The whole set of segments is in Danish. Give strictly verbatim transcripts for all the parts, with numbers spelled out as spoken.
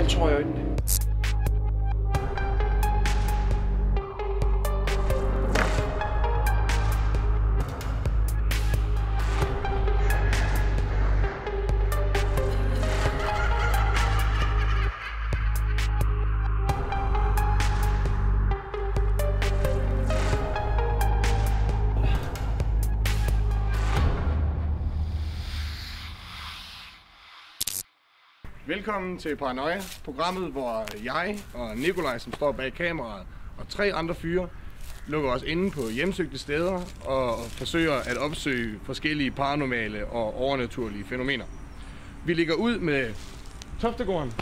tår i øjnene. Velkommen til Paranoia, programmet, hvor jeg og Nikolaj, som står bag kameraet, og tre andre fyre lukker os inde på hjemsøgte steder og forsøger at opsøge forskellige paranormale og overnaturlige fænomener. Vi ligger ud med Toftegården.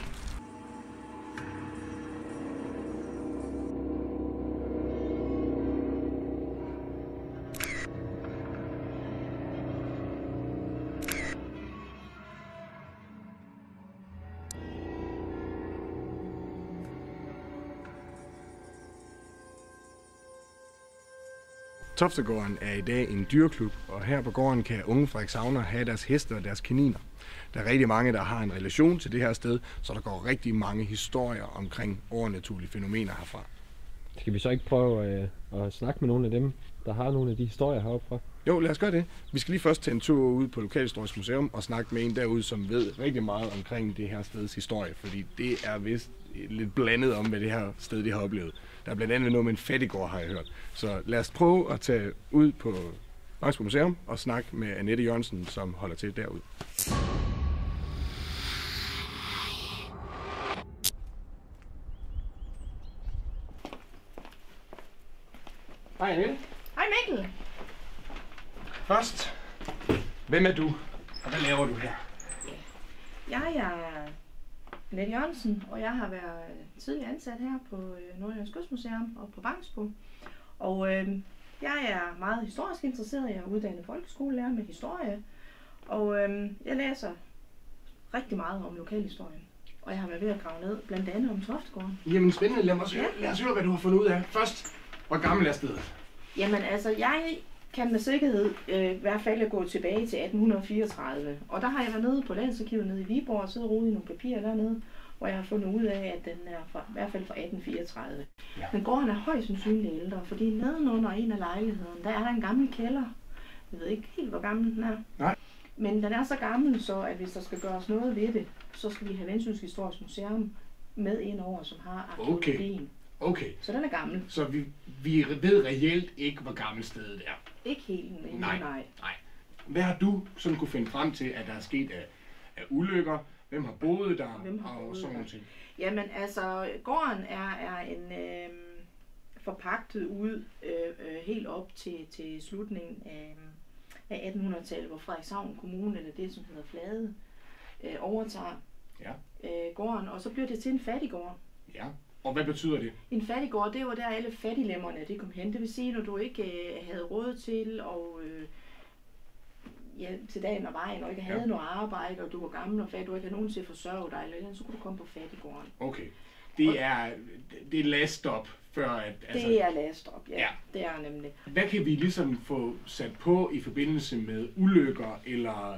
Toftegården er i dag en dyreklub, og her på gården kan unge frederikshavnere have deres heste og deres kaniner. Der er rigtig mange, der har en relation til det her sted, så der går rigtig mange historier omkring overnaturlige fænomener herfra. Skal vi så ikke prøve øh, at snakke med nogle af dem, der har nogle af de historier heroppe fra? Jo, lad os gøre det. Vi skal lige først tage en tur ud på Lokalhistorisk Museum og snakke med en derude, som ved rigtig meget omkring det her steds historie, fordi det er vist lidt blandet om, hvad det her sted de har oplevet. Der er blandt andet noget med en fattiggård, har jeg hørt. Så lad os prøve at tage ud på Lokalhistorisk Museum og snakke med Annette Jørgensen, som holder til derude. Hej Annette. Hej Mikkel. Først, hvem er du, og hvad laver du her? Jeg er Annette Jørgensen, og jeg har været tidligere ansat her på Nordjyllands Kystmuseum og på Bangsbo. Og øh, jeg er meget historisk interesseret. Jeg er uddannet folkeskolelærer med historie, og øh, jeg læser rigtig meget om lokalhistorien. Og jeg har været ved at grave ned, blandt andet om Toftegården. Jamen spændende, lad os høre, lad os høre, hvad du har fundet ud af. Først, hvor gammel er stedet? Jamen altså, jeg kan med sikkerhed øh, i hvert fald gå tilbage til atten fireogtredive. Og der har jeg været nede på Landsarkivet nede i Viborg og siddet og rodet i nogle papirer dernede, hvor jeg har fundet ud af, at den er fra, i hvert fald fra atten fireogtredive. Ja. Men gården er højst sandsynligt ældre, fordi nedenunder en af lejligheden, der er der en gammel kælder. Jeg ved ikke helt, hvor gammel den er. Nej. Men den er så gammel, så at hvis der skal gøres noget ved det, så skal vi have Vendsyssel Historisk Museum med ind over, som har arkeologien. Okay. Okay. Så den er gammel. Så vi, vi ved reelt ikke, hvor gammelt stedet er? Ikke helt, men nej. nej. nej. Hvad har du sådan kunne finde frem til, at der er sket af, af ulykker? Hvem har boet der? Hvem har og boet sådan der? nogle ting? Jamen altså, gården er, er en øh, forpagtet ud øh, øh, helt op til, til slutningen af, af attenhundredetallet, hvor Frederikshavn Kommune, eller det som hedder Flade, øh, overtager ja. øh, gården, og så bliver det til en fattiggård. Ja. Og hvad betyder det? En fattiggård, det var der alle fattiglemmerne, det kom hen. Det vil sige, når du ikke øh, havde råd til og øh, ja, til dagen og vejen, og ikke havde ja. noget arbejde, og du var gammel og fattig, du ikke havde nogen til at forsørge dig, eller så kunne du komme på fattiggården. Okay. Det er, det er last stop før at... Altså, det er last stop, ja. ja. Det er nemlig. Hvad kan vi ligesom få sat på i forbindelse med ulykker, eller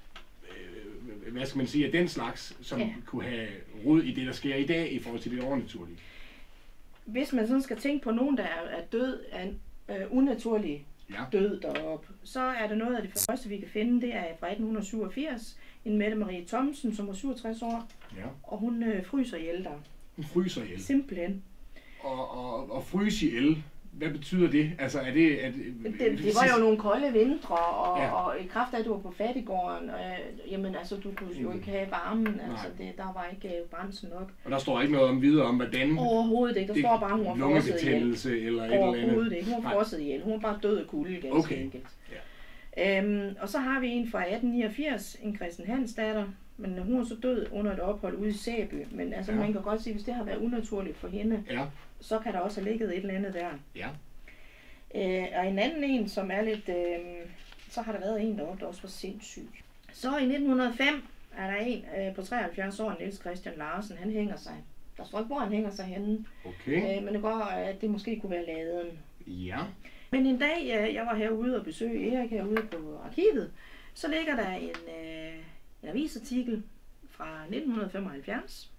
øh, hvad skal man sige, af den slags, som ja. kunne have rod i det, der sker i dag, i forhold til det overnaturlige? Hvis man sådan skal tænke på nogen, der er død af en øh, unaturlig ja. død deroppe, så er der noget af det første, vi kan finde, det er fra atten syvogfirs, en Mette Marie Thomsen, som var syvogtres år, ja. og hun øh, fryser ihjel der. Hun fryser ihjel? Simpelthen. Og, og, og fryse ihjel, hvad betyder det? Altså er det... Er det, det, det, det var jo nogle kolde vintre, og, ja. og i kraft af, at du var på fattiggården, øh, jamen altså, du kunne jo ikke have varmen, altså det, der var ikke øh, brændsel nok. Og der står ikke noget om videre om, hvordan... Overhovedet ikke, der står bare, hun var frosset ihjel. Eller et eller andet. Overhovedet ikke, hun var frosset ihjel, hun var bare død af kulde, ganske okay. enkelt. Ja. Øhm, og så har vi en fra atten niogfirs, en Christen Hansdatter, men hun er så død under et ophold ude i Sæby, men altså ja. man kan godt sige, hvis det har været unaturligt for hende, ja. så kan der også have ligget et eller andet der. Ja. Øh, og en anden en, som er lidt, øh, så har der været en deroppe, der også var sindssyg. Så i nitten hundrede og fem er der en øh, på treoghalvfjerds år, Niels Christian Larsen, han hænger sig. Der står ikke, hvor han hænger sig henne, okay. øh, men det går, at det måske kunne være laden. Ja. Men en dag, øh, jeg var herude og besøgte Erik herude på arkivet, så ligger der en, øh, en avisartikel fra nitten femoghalvfjerds.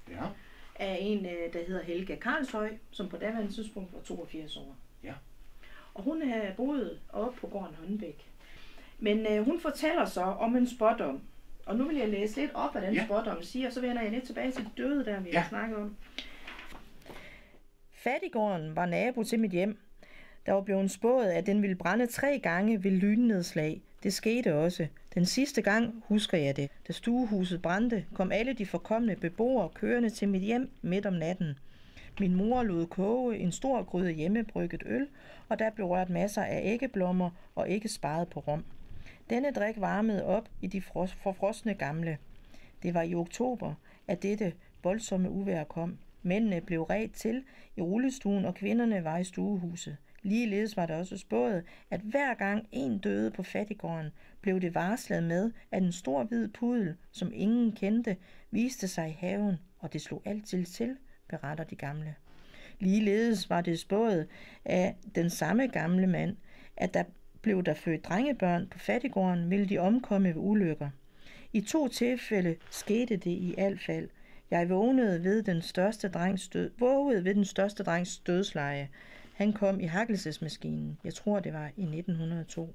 Ja. af en, øh, der hedder Helga Karlshøj, som på daværende tidspunkt var toogfirs år. Ja. Og hun havde boet oppe på gården Håndbæk. Men øh, hun fortæller så om en spådom. Og nu vil jeg læse lidt op, hvad den ja. spådom siger, og så vender jeg lidt tilbage til de døde, der vi ja. har snakket om. Fattiggården var nabo til mit hjem. Der var blevet spået, at den ville brænde tre gange ved lynnedslag. Det skete også. Den sidste gang husker jeg det. Da stuehuset brændte, kom alle de forkomne beboere kørende til mit hjem midt om natten. Min mor lod koge en stor gryde hjemmebrygget øl, og der blev rørt masser af æggeblommer og ikke sparet på rom. Denne drik varmede op i de forfrosne gamle. Det var i oktober, at dette voldsomme uvejr kom. Mændene blev redt til i rullestuen, og kvinderne var i stuehuset. Ligeledes var der også spået, at hver gang en døde på fattiggården, blev det varslet med, at en stor hvid pudel, som ingen kendte, viste sig i haven, og det slog altid til, beretter de gamle. Ligeledes var det spået af den samme gamle mand, at der blev der født drengebørn på fattiggården, ville de omkomme ved ulykker. I to tilfælde skete det i alt fald. Jeg vågnede ved den største drengs død, vågede ved den største drengs dødsleje. Han kom i hakkelsesmaskinen. Jeg tror, det var i nitten hundrede og to.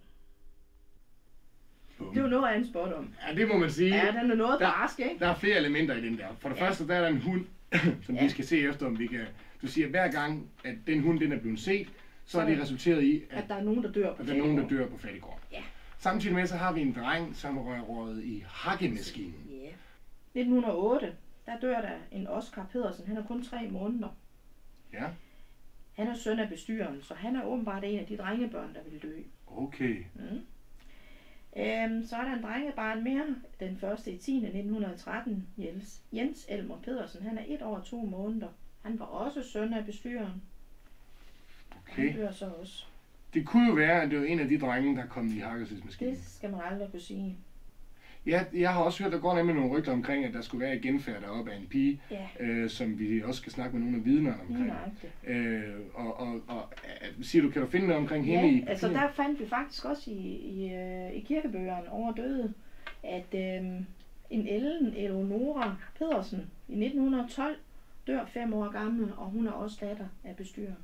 Det var noget af en spådom. Ja, det må man sige. Ja, den er noget der, barsk, ikke? Der er flere elementer i den der. For det ja. første, der er der en hund, som ja. vi skal se efter, om vi kan... Du siger, at hver gang, at den hund den er blevet set, så, så er det resulteret i, at, at der er nogen, der dør på at der er nogen, der dør på fattiggården. Ja. Samtidig med, så har vi en dreng, som rører røget i hakkemaskinen. Ja. nitten hundrede og otte, der dør der en Oscar Pedersen. Han er kun tre måneder. Ja. Han er søn af bestyreren, så han er åbenbart en af de drengebørn, der vil dø. Okay. Mm. Øhm, så er der en drengebarn mere, den første i tiende nitten hundrede og tretten, Jens, Jens Elmer Pedersen. Han er et år og to måneder. Han var også søn af bestyreren. Okay. Han dør så også. Det kunne jo være, at det var en af de drenge, der kom i hakkelsesmaskinen. Det skal man aldrig kunne sige. Ja, jeg har også hørt, der går nemlig nogle rygter omkring, at der skulle være et genfærd deroppe af en pige, ja. øh, som vi også skal snakke med nogle af vidnerne omkring. Øh, og, og, og siger du, kan du finde noget omkring ja, hende i? altså der fandt vi faktisk også i, i, i kirkebøgerne over døde, at øh, en Ellen Eleonora Pedersen i nitten hundrede og tolv dør fem år gammel, og hun er også datter af bestyreren.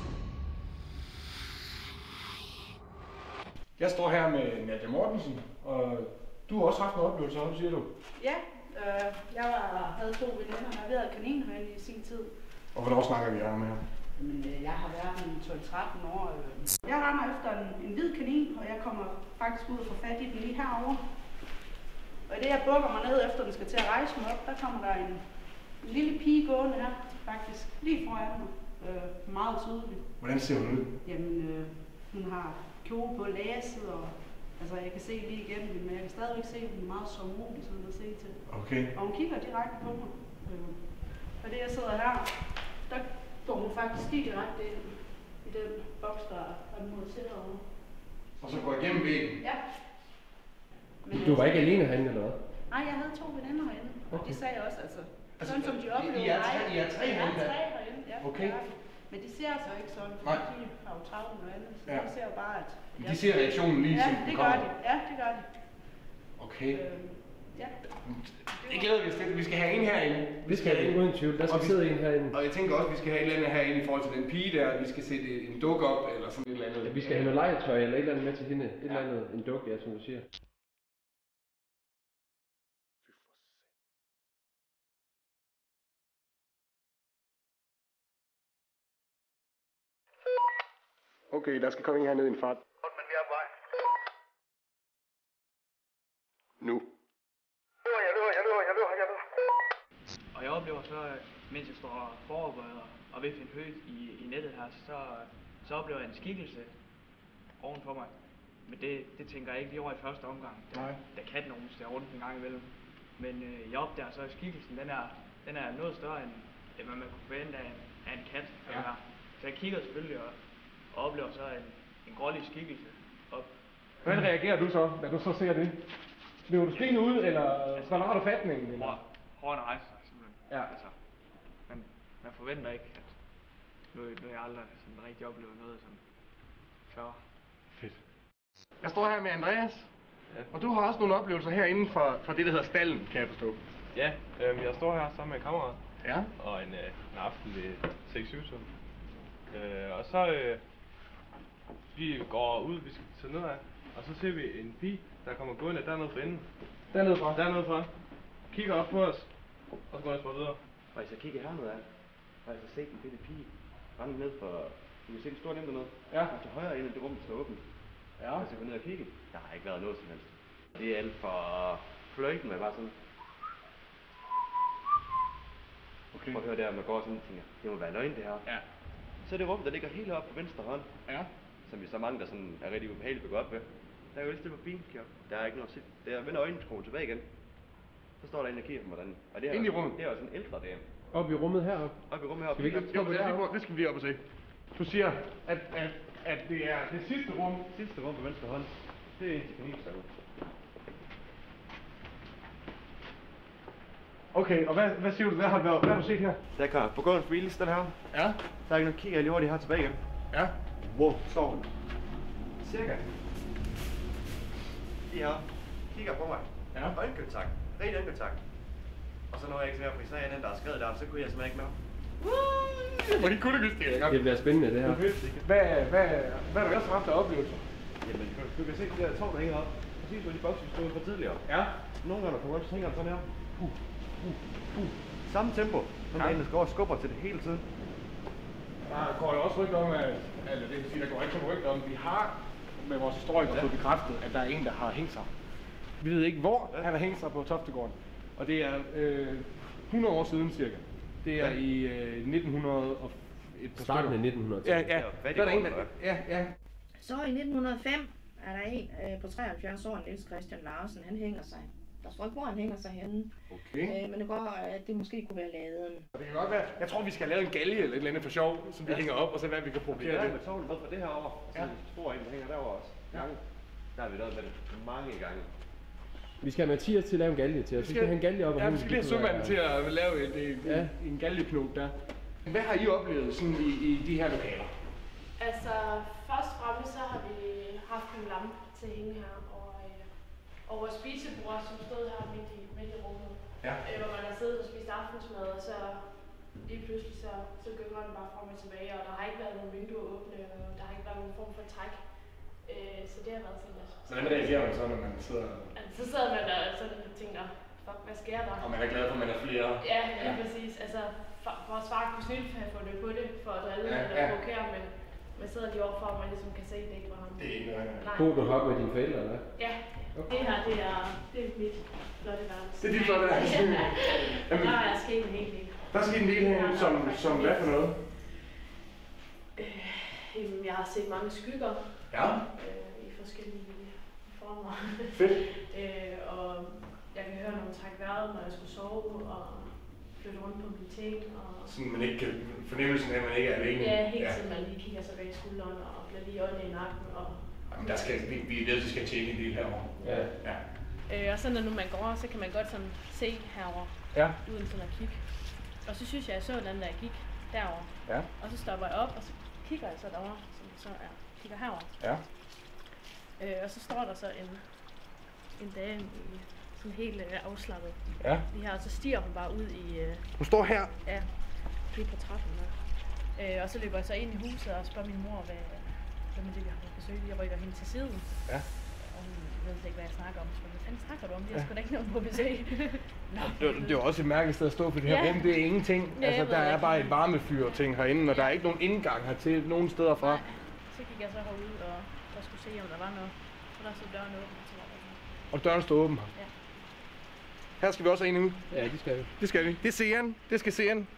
Jeg står her med Nadia Mortensen, og du har også haft en oplevelse, hvad siger du? Ja, øh, jeg var, havde to veninder, der havde været kaninhøn i sin tid. Og hvornår snakker vi her med her? Men øh, jeg har været en tolv tretten år. Øh. Jeg rammer efter en, en hvid kanin, og jeg kommer faktisk ud og får fat i den lige herovre. Og i det jeg bukker mig ned efter den skal til at rejse mig op, der kommer der en, en lille pige gående her, faktisk lige foran mig. Øh, meget tydeligt. Hvordan ser hun ud? Jamen, øh, hun har kjole på læset, og altså jeg kan se lige igennem den, men jeg kan stadigvæk se, at hun er meget sørgmodig sådan at se til. Okay. Og hun kigger direkte på mig. Øh, og det jeg sidder her, der går hun faktisk lige direkte ind i den boks, der er mod til herovre. Og så går jeg igennem væggen? Ja. Men, du var ikke alene herinde, eller hvad? Nej, jeg havde to veninder herinde, og de sagde også, altså, altså sådan som de oplevede I er tre, I er tre herinde? Ja, tre herinde, ja. Okay. Men de ser altså ikke sådan, for de har jo travlt med andet, så ja. De ser jo bare, at... De ser reaktionen lige, ja, som den kommer? Ja, det gør de. Ja, det gør de. Okay. Øh, ja. Det glæder vi os til. Vi skal have en herinde. Vi skal have en uden tvivl. Der skal sidde en herinde. Og jeg tænker også, at vi skal have et eller andet herinde i forhold til den pige der. Vi skal sætte en duk op, eller sådan et eller andet. Ja, vi skal have noget legetøj, eller et eller andet med til hende. Et ja. eller andet, en duk, ja, som du siger. Okay, der skal komme en hernede i en fart. Men vi er på vej. Nu. Jeg løber, jeg løber, jeg løber, jeg løber. Og jeg oplever så, mens jeg står og forbereder og vil finde højt i, i nettet her, så, så oplever jeg en skikkelse oven for mig. Men det, det tænker jeg ikke lige over i første omgang. Der, der kan nogen stå rundt en gang imellem. Men øh, jeg opdager så, at skikkelsen den er, den er noget større end, end hvad man kunne forvente af en, af en kat. Ja. Så jeg kigger selvfølgelig og, og oplever så en, en grålig skikkelse op. Hvordan reagerer du så, da du så ser det? Bliver du skrigende ud, eller forlader du fatningen? Eller? Hårene rejser sig simpelthen. Ja. Altså, man, man forventer ikke, at nu, nu er jeg aldrig sådan rigtig oplevet noget som før. Fedt. Jeg står her med Andreas, ja. Og du har også nogle oplevelser herinde fra, fra det, der hedder stallen, kan jeg forstå. Ja, øh, jeg står her sammen med en kammerat, Ja. Og en, øh, en aften ved seks syv tiden. Øh, og så øh, vi går ud, vi skal tage ned af, og så ser vi en pige, der kommer gående dernede for enden. Dernede fra? Dernede fra. Kigger op på os, og så går jeg spørge videre. Og hvis jeg kigger hernede af, og jeg så se en lille pige rende ned for, du kan se den store nem dernede. Ja. Og til højre ende af det rum, der står åbent. Ja. Og så går ned og kigge. Der har ikke været noget som helst. Det er alt for fløjten, med bare sådan. Okay. Prøv at høre der, man går sådan og tænker, det må være løgn det her. Ja. Så er det rum, der ligger helt oppe på venstre hånd. Ja. Som vi så mange, der sådan er rigtig ubehageligt ved godt ved. Der er jo lidt stille på binkjør. Der er ikke noget at se. Der vender øjnekrogen tilbage igen. Så står der en og kigger på hvordan. Og det er Ind i også- rummet? Det er også en ældre dame. Op i rummet heroppe. Op i rummet heroppe. Skal vi ikke Jo, stoppe det, deroppe? det skal vi lige op og se. Du siger, at, at, at det er det sidste rum. Sidste rum på venstre hånd. Det er en til kaninstøvlen. Okay, og hvad, hvad siger du, hvad har, hvad, hvad har du set her? Der kan på gården Wheelies, den her. Ja. Der er ikke noget, kigger jeg lige hurtigt her tilbage igen. Ja. Wow, står hun. Cirka. Lige her. Kigger på mig. Ja. Øjenkontakt. Rigtig øjenkontakt. Og så når jeg ikke mere, fordi så er jeg den, der er skrevet der, så kunne jeg simpelthen ikke mere. Hvor de kunne det det, ikke? Det bliver spændende det her. Hvad, hvad, hvad har du ellers haft af oplevelser? Jamen, du, du kan se de der tårn, der hænger op. Præcis hvor de bokser, vi stod for tidligere. Ja. Nogle gange, når du så hænger den sådan her. Uh, uh, uh. Samme tempo. Som Ja. ja. der går og skubber til det hele tiden. Der går jo også rygter om, at, eller det vil sige, der går ikke kun rygter om, vi har med vores historikere ja. fået bekræftet, at der er en, der har hængt sig. Vi ved ikke, hvor ja. han har hængt sig på Toftegården. Og det er øh, hundrede år siden cirka. Det er ja. i øh, nitten hundrede og et par Starten af nittenhundredetallet. Ja, ja. Der er der en, der... Ja, ja. Så i nitten hundrede og fem er der en øh, på treoghalvfjerds år, Niels Christian Larsen, han hænger sig. Der står ikke, hvor han hænger sig henne. Okay. Øh, men det går, at det måske kunne være laden. Det kan godt være. Jeg tror, vi skal lave en galge eller et eller andet for sjov, som vi ja. hænger op, og så hvad vi kan Vi provokere er det. med tårnet med fra det her over. Så Ja. ja. spor ind, der hænger derovre også. Ja. Gange. Der har vi lavet med det mange gange. Vi skal have Mathias til at lave en galge til os. Vi skal have en galge op og Ja, hænge. vi skal lige have sømanden til at lave et, et, Ja. en, en galgeknop der. Hvad har I oplevet sådan i, i de her lokaler? Altså, først og fremmest så har vi haft en lampe til at hænge her over, øh, over spisebord, som stod her midt i, midt i rummet. Ja. Øh, hvor man har siddet og spist aftensmad, og så lige pludselig så, så gynger den bare frem og tilbage, og der har ikke været nogen vinduer åbne, og der har ikke været nogen form for træk. Øh, så det har været sådan lidt. Hvordan reagerer man så, når man sidder... Altså, så sidder man der sådan og tænker, fuck, hvad sker der? Og man er glad for, at man er flere. Ja, ja, ja. Præcis. Altså, for, for at svare på snydt, for at få det på det, for at drille Ja, eller ja. provokere, men man sidder lige overfor, og man ligesom kan se, at det ikke var ham. Det er ikke noget. Nej. Bor du heroppe med dine forældre, eller hvad? Ja, det her, det er, det er mit flotte værelse. Det er dit flotte værelse. Jamen, der er sket en hel del. Der er sket en del her, som, som hvad for noget? Øh, jamen, jeg har set mange skygger. Ja. Øh, I forskellige former. Fedt. øh, og jeg kan høre nogen trække vejret, når jeg skulle sove, og flytte rundt på min ting. Og Sådan man ikke kan, fornemmelsen af, at man ikke er alene. ja, helt tiden man lige kigger sig bag skulderen og bliver lige åndet i nakken. Og Jamen, der skal, vi, vi er nødt til at skal tjekke en del herovre. Ja. Ja. Øh, og så når nu man går over, så kan man godt sådan se herover Ja. uden sådan at kigge. Og så synes jeg, jeg så den der gik derover. Ja. Og så stopper jeg op, og så kigger jeg så derover, som så er, kigger herover. Ja. Øh, og så står der så en, en dame i sådan helt øh, afslappet. Ja. Lige her, og så stiger hun bare ud i, øh, Hun står her. ja, lige på trappen der. Øh, og så løber jeg så ind i huset og spørger min mor, hvad, hvad med det, vi har på besøg. Jeg rykker hende til siden. Ja. Og hun ved ikke, hvad jeg snakker om. Så hvad fanden snakker du om? Jeg har sgu da ikke nogen på besøg. Det, det er jo også et mærkeligt sted at stå for det her Ja. rum. Det er ingenting. Ja, Altså, jeg ved der det er ikke. bare et varmefyr ting herinde, og der er ikke nogen indgang hertil nogen steder fra. Nej. Så gik jeg så herud og der skulle se, om der var noget. Så der stod døren åben. Så var der sådan. Og døren står åben her. Ja. Her skal vi også have en ud. Ja, det skal vi. Det skal vi. Det er seeren. Det skal seeren.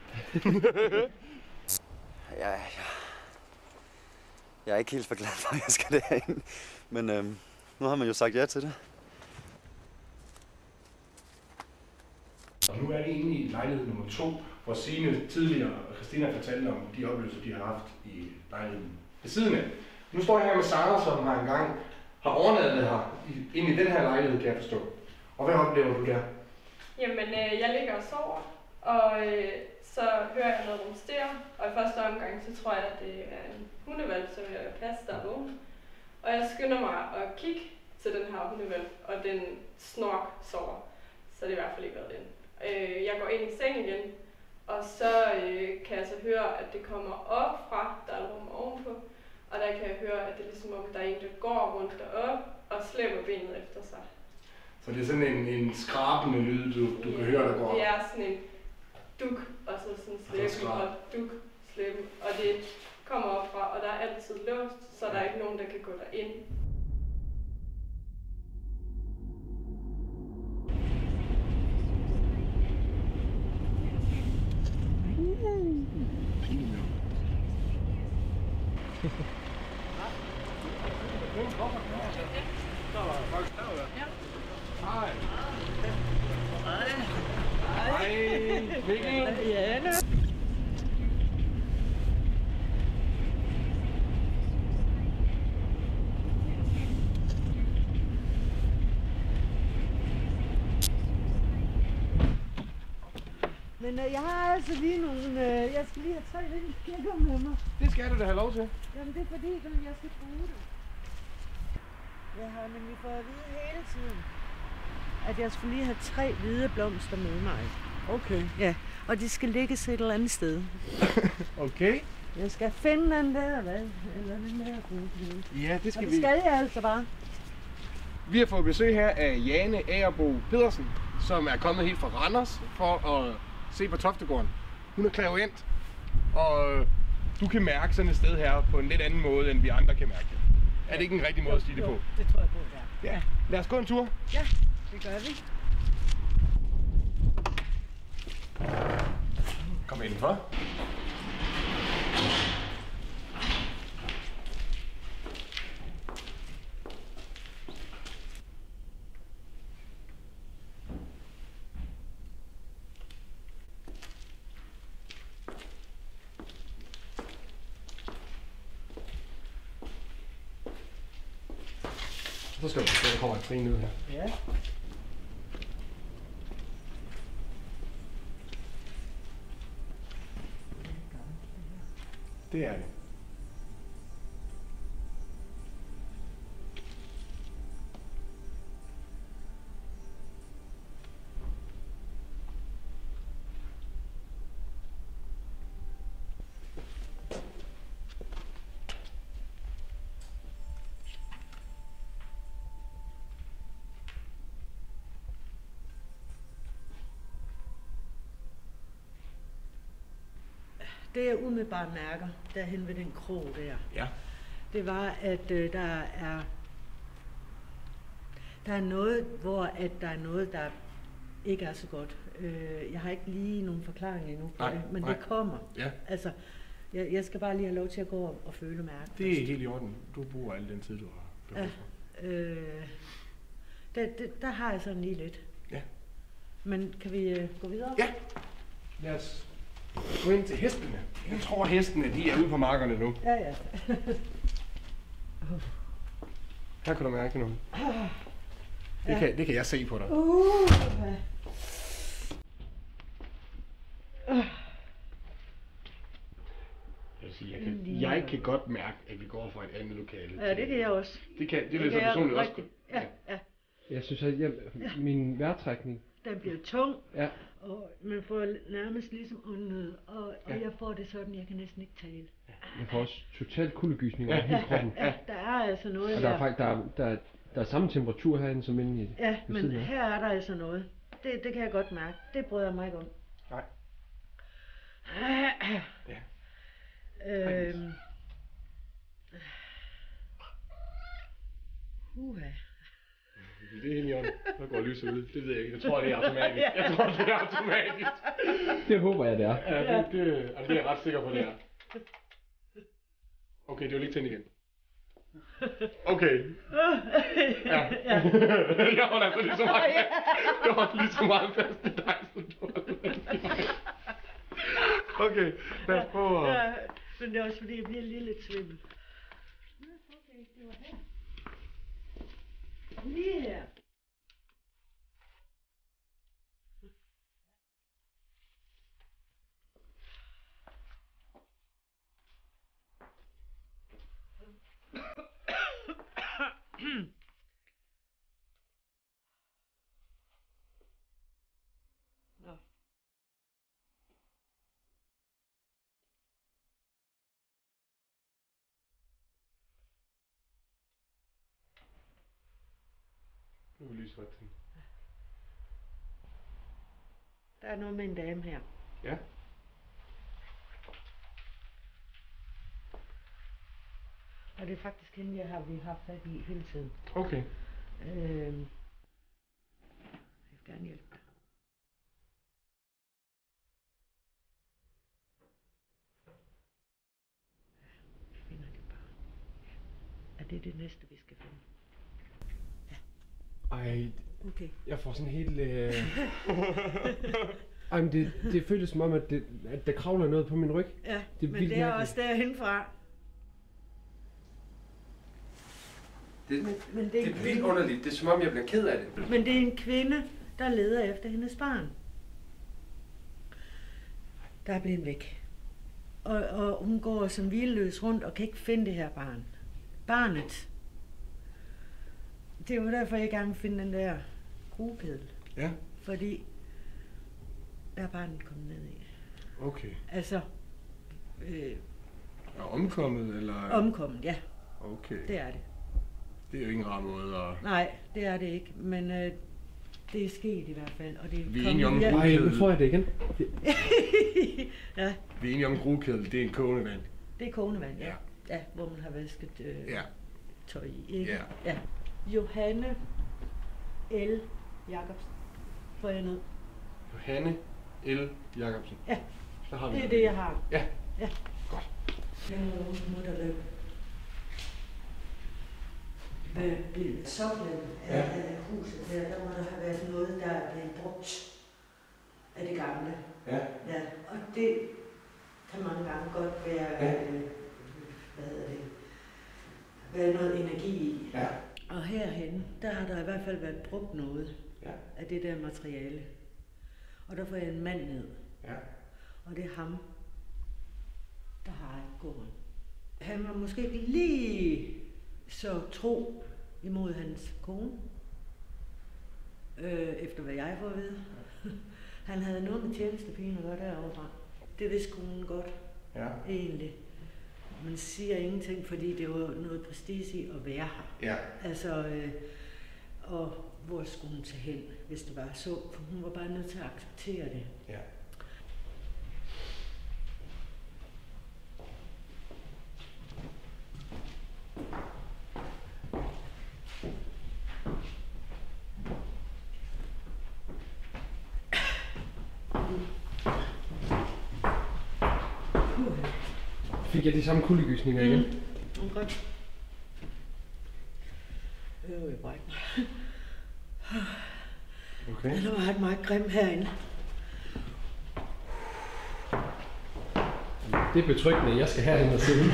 Ja, ja. Jeg er ikke helt for glad for, at jeg skal derind. Men øhm, nu har man jo sagt ja til det. Og nu er vi inde i lejlighed nummer to, hvor Signe tidligere og Christina fortalte om de oplevelser, de har haft i lejligheden ved siden af. Nu står jeg her med Sara, som har engang har overnattet her inde i den her lejlighed, kan jeg forstå. Og hvad oplever du der? Jamen, øh, jeg ligger og sover, og øh, så hører jeg noget rumstere, og i første omgang, så tror jeg, at det er en hundevalg, som jeg er plads, der er vågen. Og jeg skynder mig at kigge til den her hundevalg, og den snork sover, så det er i hvert fald ikke været den. Øh, jeg går ind i sengen igen, Og så øh, kan jeg så høre, at det kommer op fra, der er et rum ovenpå. Og der kan jeg høre, at det er ligesom om, der er en, der går rundt derop og slæber benet efter sig. Så det er sådan en, en skrabende lyd, du, du ja, kan høre, der går op? Det er sådan en duk, og så sådan slæben og duk, slæben. Og det kommer op fra, og der er altid låst, så der er ikke nogen, der kan gå derind. Hej. Hej. Mikkel. Jane. Men øh, jeg har altså lige nogle, øh, jeg skal lige have tre lille kirker med mig. Det skal du da have lov til. Jamen det er fordi, at jeg skal bruge det. Jeg har nemlig fået at vide hele tiden, at jeg skulle lige have tre hvide blomster med mig. Okay. Ja, og de skal ligge et eller andet sted. Okay. Jeg skal finde den der, hvad? Eller den der gode. Ja, det skal og vi. det skal jeg altså bare. Vi har fået besøg her af Jane Agerbo Pedersen, som er kommet helt fra Randers for at se på Toftegården. Hun er klaverant, og du kan mærke sådan et sted her på en lidt anden måde, end vi andre kan mærke det. Er det ikke en rigtig måde at sige det på? Jo, det tror jeg på, ja. Ja. Lad os gå en tur. Ja, det gør vi. Kom indenfor. Så skal du se, der kommer et trin ud her. Ja. Det er det. Det jeg umiddelbart mærker, derhen ved den krog der, ja. det var, at øh, der er der er noget, hvor at der er noget, der ikke er så godt. Øh, jeg har ikke lige nogen forklaring endnu på nej, det, men nej. det kommer. Ja. Altså, jeg, jeg skal bare lige have lov til at gå og, og føle og mærke. Det er helt i orden. Du bruger al den tid, du har behov for. Ja, øh, der, der, der har jeg sådan lige lidt. Ja. Men kan vi øh, gå videre? Ja. Lad os gå ind til hestene. Jeg tror, hestene de er ude på markerne nu. Ja, ja. Her kan du mærke noget. Det, ja. kan, det kan jeg se på dig. Uh, okay. uh. Jeg, sige, jeg, kan, jeg kan godt mærke, at vi går fra et andet lokale. Ja, det kan jeg også. Det kan, det, det vil så personligt også. Ja, ja. Jeg synes, at jeg, min vejrtrækning... Den bliver tung, ja. Og man får nærmest ligesom åndnød, og, og ja. jeg får det sådan, jeg kan næsten ikke tale. Jeg får også totalt kuldegysning over hele kroppen. Ja, der er altså noget og der. der. Er faktisk, der, er, der, er, der er samme temperatur herinde som inde i... Ja, men her er der altså noget. Det, det kan jeg godt mærke. Det bryder jeg mig ikke om. Nej. Ja. Øhm. Uha. Det er helt i orden. Der går lyset ud. Det ved jeg ikke. Jeg tror, det er automatisk. Jeg tror, det er automatisk. Det håber jeg, det er. Ja, det, det, altså, det er jeg ret sikker på, det er. Okay, det var lige tændt igen. Okay. Ja. Jeg holder altså lige så meget fast. Jeg holder lige så meget fast i dig, som du holder. Okay, lad os prøve at... Ja, men det er også fordi, jeg bliver lige lidt svimmel. Okay, det var her. Lige her. Nå. Nu er lyset ret tændt. Der er noget med en dame her. Ja. Og det er faktisk hende, jeg har vi har haft fat i hele tiden. Okay. Øhm. Jeg vil gerne hjælpe dig. Jeg finder det bare. Er det det næste, vi skal finde? Ej, Okay. jeg får sådan helt... Øh... Ej, men det, det føles som om, at, det, at der kravler noget på min ryg. Ja, det er men vildt det er mærkeligt. også derhenfra. Det, Men, men det, det er vildt underligt. Det er som om, jeg bliver ked af det. Men det er en kvinde, der leder efter hendes barn. Der er blevet væk. Og, og hun går som hvileløs rundt og kan ikke finde det her barn. Barnet. Det er jo derfor, jeg gerne vil finde den der gruekedel. Ja. Fordi der er barnet kommet ned i. Okay. Altså... Øh, Er omkommet, eller? Omkommet, ja. Okay. Det er det. Det er jo ikke en rar måde at... Nej, det er det ikke. Men øh, det er sket i hvert fald. Og det Vi er enige om, via- Ej, nu får jeg det igen. Ja, Vi er enige om, gruekedel, det er en kogende vand. det er kogende vand, ja. Ja. Ja, hvor man har vasket øh, Ja. tøj i, ikke? Ja. Ja. Johanne L. Jacobsen. Får jeg ned? Johanne L. Jacobsen. Ja, Så har vi det er noget. det, jeg har. Ja. Ja. Godt. Jeg må der løbe. Ved soklen af, Ja. af huset her, der må der have været noget, der er blevet brugt af det gamle. Ja. Ja, og det kan mange gange godt være, Ja. øh, hvad hedder det, være noget energi i. Ja. Og herhen, der har der i hvert fald været brugt noget Ja. af det der materiale. Og der får jeg en mand ned, Ja. og det er ham, der har gården. Han var måske ikke lige så tro imod hans kone, øh, efter hvad jeg får at vide. Han havde noget med tjenestepigen at gøre derovre fra. Det vidste konen godt, Ja. egentlig. Man siger ingenting, fordi det var noget prestige i at være her. Ja. Altså, øh, og hvor skulle hun tage hen, hvis det var så? For hun var bare nødt til at acceptere det. Ja. Fik jeg de samme kuldegysninger igen? Mm, godt. Øh, jeg brækker mig. Okay. Den var meget, meget grim herinde. Det er betryggende, jeg skal herhen og sidde.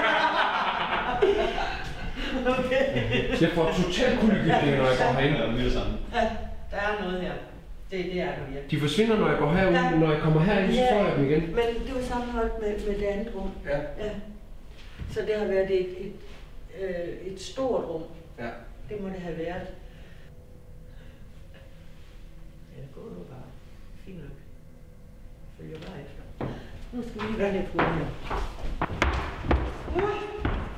Okay. Jeg får totalt kuldegysninger, når jeg går herinde. Ja, der er noget her. Det, det er der virkelig. De forsvinder, når jeg går herud. Ja. Når jeg kommer herind, så får jeg dem igen. Men det var sammenholdt med, med det andet rum. Ja. Ja. Så det har været et, et, øh, et stort rum. Ja. Det må det have været. Ja, gå nu bare. Fint nok. Følger bare efter. Nu skal vi lige være lidt hurtigere. Uh.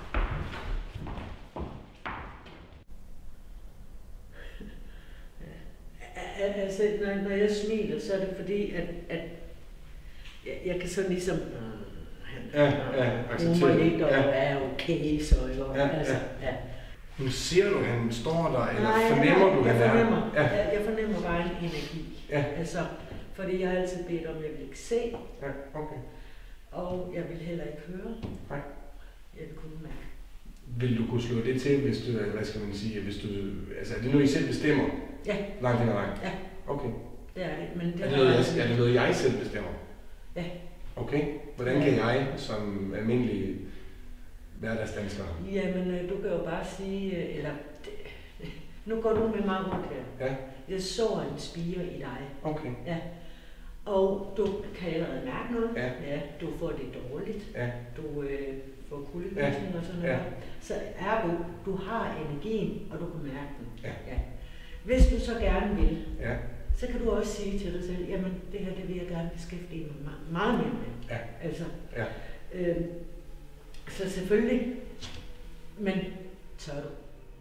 Al- Altså, når, når jeg smiler, så er det fordi, at, at jeg, jeg kan sådan ligesom... Ja, ja, acceptere rummer det. lidt, og Ja. er okay, så jo. Ja, Altså, ja. ja. Nu ser du, han står der, eller Nej, fornemmer nej, du, jeg han er? fornemmer, Ja. jeg, jeg fornemmer bare en energi. Ja. Altså, fordi jeg har altid bedt om, at jeg vil ikke se, Ja, okay. og jeg vil heller ikke høre. Nej. Jeg vil kunne mærke. Vil du kunne slå det til, hvis du, hvad skal man sige, hvis du, altså er det noget, I selv bestemmer? Ja. Langt hen ad vejen? Ja. Okay. Det er det, men det Er det, har noget, jeg- jeg, er det noget, jeg selv bestemmer? Ja. Okay. Hvordan kan jeg, som almindelig hverdagsdansker? Jamen, øh, du kan jo bare sige, øh, eller det- nu går du med mig rundt her. Ja. Jeg så en spire i dig. Okay. Ja. Og du kan allerede mærke noget. Ja. Ja. Du får det dårligt. Ja. Du øh, får kuldegysning og sådan noget. Ja. Så ergo, du har energien, og du kan mærke den. Ja. Ja. Hvis du så gerne vil, Ja. så kan du også sige til dig selv, jamen det her, det vil jeg gerne beskæftige mig me- meget mere med. Ja. Altså, Ja. øh, så selvfølgelig, men tør du? Ja.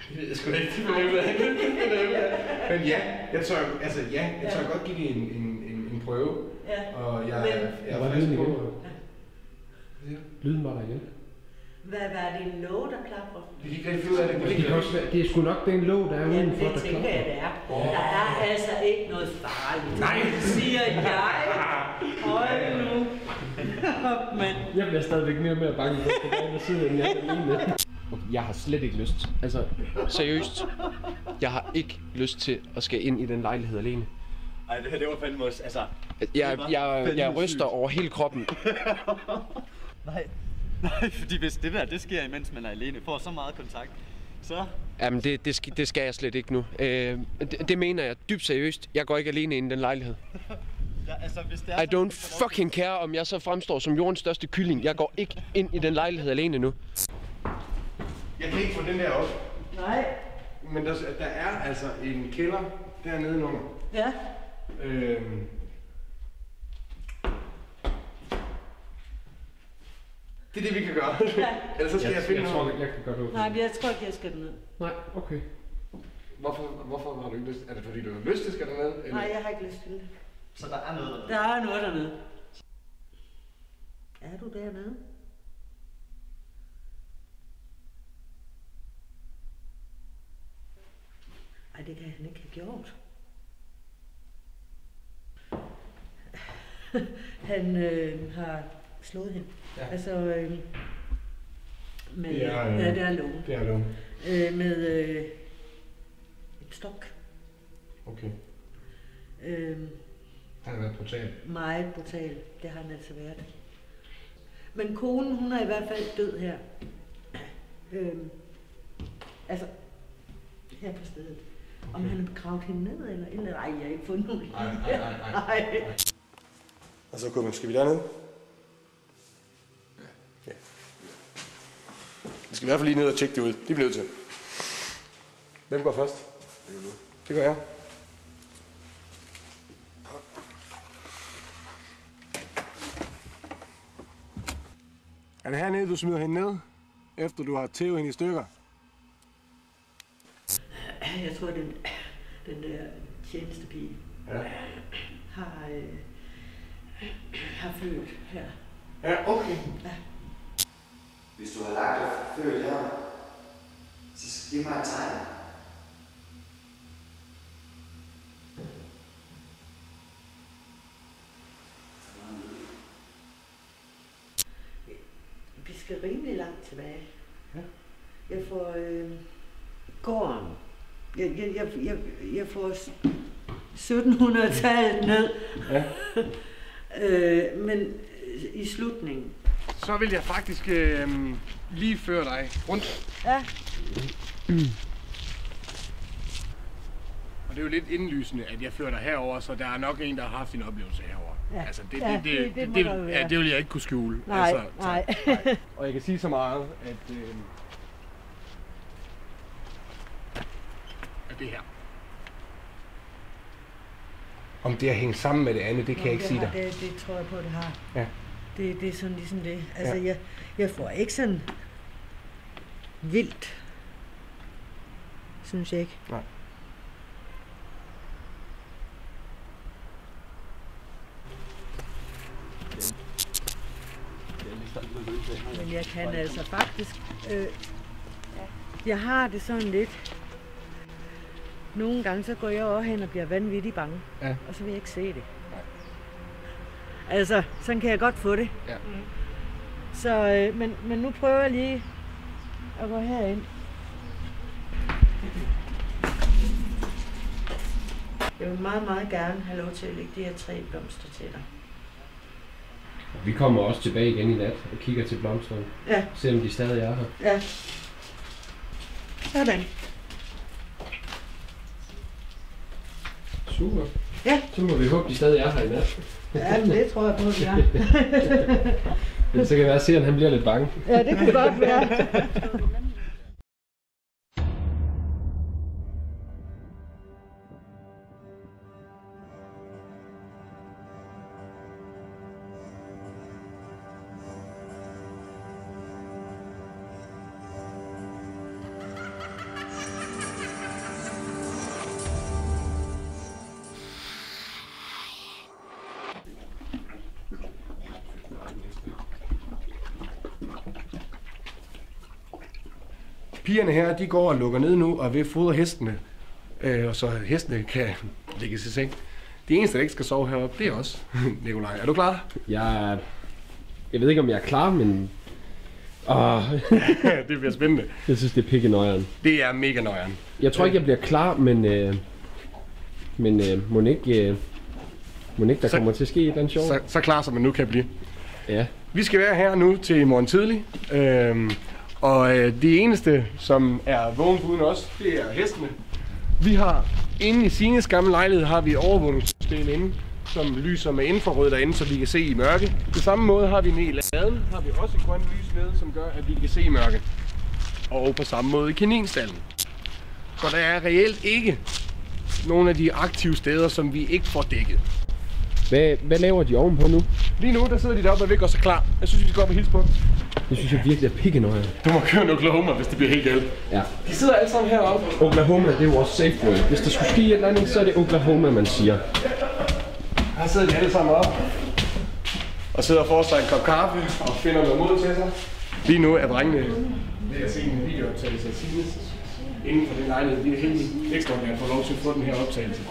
Det ved jeg sgu da ikke, det fornemmer jeg ikke. Men ja, jeg tør, altså ja, jeg tør ja. godt give det en, en, en, en prøve. Ja. Og jeg, Men, jeg er frisk på. Ja. Lyden var der igen. Hvad var det, en låg, der klapper? Vi kan ikke rigtig finde ud af det. Det, kan også være, det er sgu nok den låg, der er ja, udenfor, der det tænker klapper. jeg, det er. Oh. Der er altså ikke noget farligt. Nej. Siger jeg. Hold nu. Men. Jeg bliver stadigvæk mere og mere bange for at gå ind og sidde, end jeg er alene. Jeg har slet ikke lyst. Altså, seriøst. Jeg har ikke lyst til at skal ind i den lejlighed alene. Ej, det her, det var fandme også, altså... Jeg, jeg, jeg ryster over hele kroppen. Nej, nej, fordi hvis det der, det sker, imens man er alene, får så meget kontakt, så... Jamen, det, det, skal, det skal jeg slet ikke nu. Øh, det, det mener jeg dybt seriøst. Jeg går ikke alene ind i den lejlighed. Ja, altså, hvis det er I don't fucking care, om jeg så fremstår som jordens største kylling. Jeg går ikke ind i den lejlighed alene nu. Jeg kan ikke få den der op. Nej. Men der, der er altså en kælder dernede under. Ja. Øhm. Det er det, vi kan gøre. Ja. Ellers så skal jeg, jeg finde jeg noget. Tror, jeg kan godt Nej, jeg tror ikke, jeg skal derned. Nej, okay. Hvorfor, hvorfor har du ikke lyst? Er det fordi, du har lyst til at skal derned? Eller? Nej, jeg har ikke lyst til det. Så der er noget dernede? Der er noget dernede. Er du dernede? Ej, det kan han ikke have gjort. Han øh, har slået hende. Ja. Altså øh, med det er, øh, ja, det er lågen. Det er lågen. Øh, med øh, et stok. Okay. Øh, han har været brutal. Meget brutal. Det har han altså været. Men konen, hun er i hvert fald død her. Øh, altså her på stedet. Okay. Om han har begravet hende ned eller eller ej, jeg har ikke fundet nogen. Nej, nej, nej, nej. Og så kommer skal vi derned? Ja. Vi skal i hvert fald lige ned og tjekke det ud. Det bliver nødt til. Hvem går først? Det gør du. Det gør jeg. Er det hernede, du smider hende ned, efter du har tævet hende i stykker? Jeg tror, den, den der tjenestepige ja. har, øh, har født her. Ja, okay. Ja. Hvis du har lagt dig født her, så giv mig et tegn. Vi skal rimelig langt tilbage. Ja. Jeg får øh, gården. Jeg, jeg, jeg, jeg, jeg får syttenhundredetallet ned. Ja. øh, men i slutningen. Så vil jeg faktisk øh, lige føre dig rundt. Ja. Og det er jo lidt indlysende, at jeg fører dig herover, så der er nok en, der har haft en oplevelse herover. Ja. Altså, det, ja, det, det, det, det, det, det, det, ja, det vil jeg ikke kunne skjule. Nej, altså, nej. Så, nej. Og jeg kan sige så meget, at, øh, at det her. Om det har hængt sammen med det andet, det kan Nå, jeg ikke sige har, dig. Det, det tror jeg på, det har. Ja. Det, det er sådan ligesom det. Altså, Ja. jeg, jeg får ikke sådan vildt, synes jeg ikke. Nej. Men jeg kan altså faktisk, øh, jeg har det sådan lidt, nogle gange så går jeg også hen og bliver vanvittigt bange, ja. Og så vil jeg ikke se det. Nej. Altså, sådan kan jeg godt få det. Ja. Så, øh, men, men nu prøver jeg lige at gå herind. Jeg vil meget, meget gerne have lov til at lægge de her tre blomster til dig. Vi kommer også tilbage igen i nat og kigger til blomsterne. Ja. Se om de stadig er her. Ja. Sådan. Super. Ja. Så må vi håbe, de stadig er her i nat. Ja, men det tror jeg på, at vi er. Men så kan det være, at Sean, han bliver lidt bange. Ja, det kan godt være. Pigerne her, de går og lukker ned nu og er ved at fodre hestene, øh, og så hestene kan ligge til seng. Det eneste, der ikke skal sove heroppe, det er os. Nikolaj, er du klar? Jeg, jeg ved ikke, om jeg er klar, men... Åh. Det bliver spændende. Jeg synes, det er pikke nøjeren. Det er mega nøjeren. Jeg tror ikke, jeg bliver klar, men... Øh, men øh, må ikke, øh, må ikke der så, kommer til at ske et eller andet sjovt. Så, så klar, som man nu kan blive. Ja. Vi skal være her nu til i morgen tidlig. Øhm, og øh, det eneste, som er vågent uden os, det er hestene. Vi har inde i Sines gamle lejlighed har vi et overvågningssystem inde, som lyser med infrarød derinde, så vi kan se i mørke. På samme måde har vi nede i laden, har vi også et grønt lys med, som gør, at vi kan se i mørke. Og på samme måde i kaninstallen. Så der er reelt ikke nogle af de aktive steder, som vi ikke får dækket. Hvad, hvad laver de ovenpå nu? Lige nu, der sidder de deroppe og vil gøre sig klar. Jeg synes, vi skal gå op og hilse på dem. Det synes jeg virkelig er pikkenøjer. Du må køre en Oklahoma, hvis det bliver helt galt. Ja. De sidder alle sammen heroppe. Oklahoma, det er jo vores safe word. Hvis der skulle ske et eller andet, så er det Oklahoma, man siger. Her sidder de alle sammen op. Og sidder og får sig en kop kaffe og finder noget mod til sig. Lige nu er drengene ved at se en videooptagelse af Sines. Inden for den lejlighed, de er helt ekstraordinært at få lov til at få den her optagelse.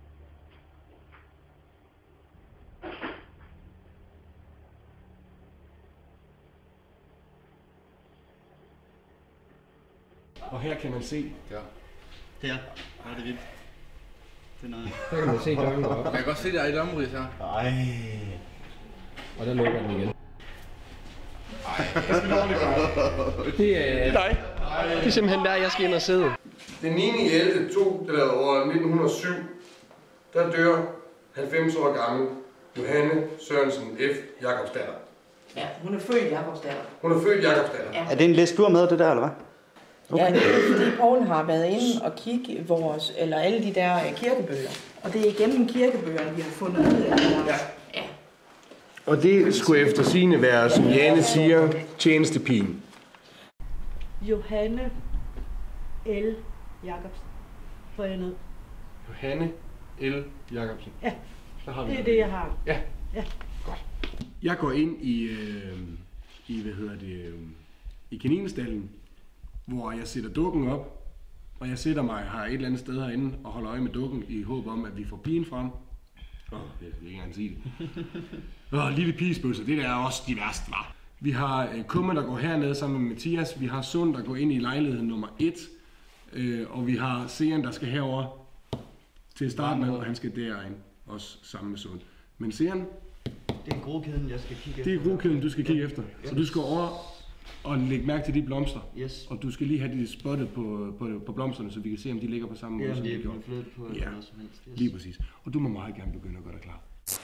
Og her kan man se... Ja. Der. Ja, det er vildt. Det er noget. Der kan man se døren gå op. Man kan godt se, der er et omrids her. Nej. Og der lukker den igen. Ej, hvad skal vi ordentligt gøre? Det er... Det er dig. Det er simpelthen der, jeg skal ind og sidde. Den niende ellevte to, eller år nitten hundrede og syv, der dør halvfems år gammel Johanne Sørensen F. Jakobsdatter. Ja, hun er født Jakobsdatter. Hun er født Jakobsdatter. Ja. Er det en læst du med, det der, eller hvad? Okay. Ja, det er fordi Poul har været inde og kigge vores, eller alle de der kirkebøger. Og det er igennem kirkebøgerne, vi har fundet ud af det. Ja. Ja. Og det skulle efter sigende være, som Jane siger, tjenestepigen. Johanne L. Jacobsen. Får jeg ned. Johanne L. Jacobsen. Ja, så har vi det er det, jeg har. Ja. Ja. Godt. Jeg går ind i, øh, i hvad hedder det, øh, i kaninestallen, hvor jeg sætter dukken op, og jeg sætter mig her et eller andet sted herinde og holder øje med dukken i håb om, at vi får pigen frem. Åh, oh, jeg vil ikke engang sige det. Åh, oh, lille pigespøsser, det der er også de værste, var. Vi har øh, Kummer, der går hernede sammen med Mathias. Vi har Sund, der går ind i lejlighed nummer et. Øh, og vi har Sean, der skal herover til starten af, og han skal derind, også sammen med Sund. Men Sean, det er groekæden, jeg skal kigge efter. Det er groekæden, du skal kigge efter. Så du skal over og lægge mærke til de blomster. Yes. Og du skal lige have de spottet på, på, på blomsterne, så vi kan se, om de ligger på samme måde, ja, som de de er gjort. flyttet på eller ja, noget som helst. Yes. Lige præcis. Og du må meget gerne begynde at gøre dig klar.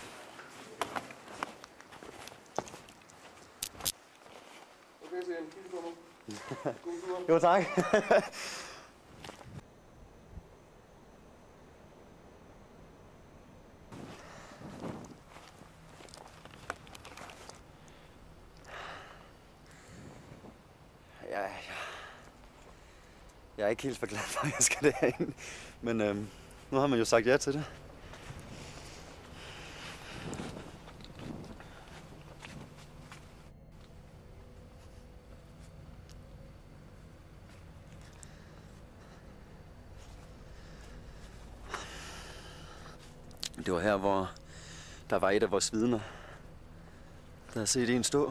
Okay, Sean, kigge på mig. God tur. Jo, tak. Jeg, jeg, jeg er ikke helt for glad for, at jeg skal derind. Men øhm, nu har man jo sagt ja til det. Det var her, hvor der var et af vores vidner, der havde set en stå.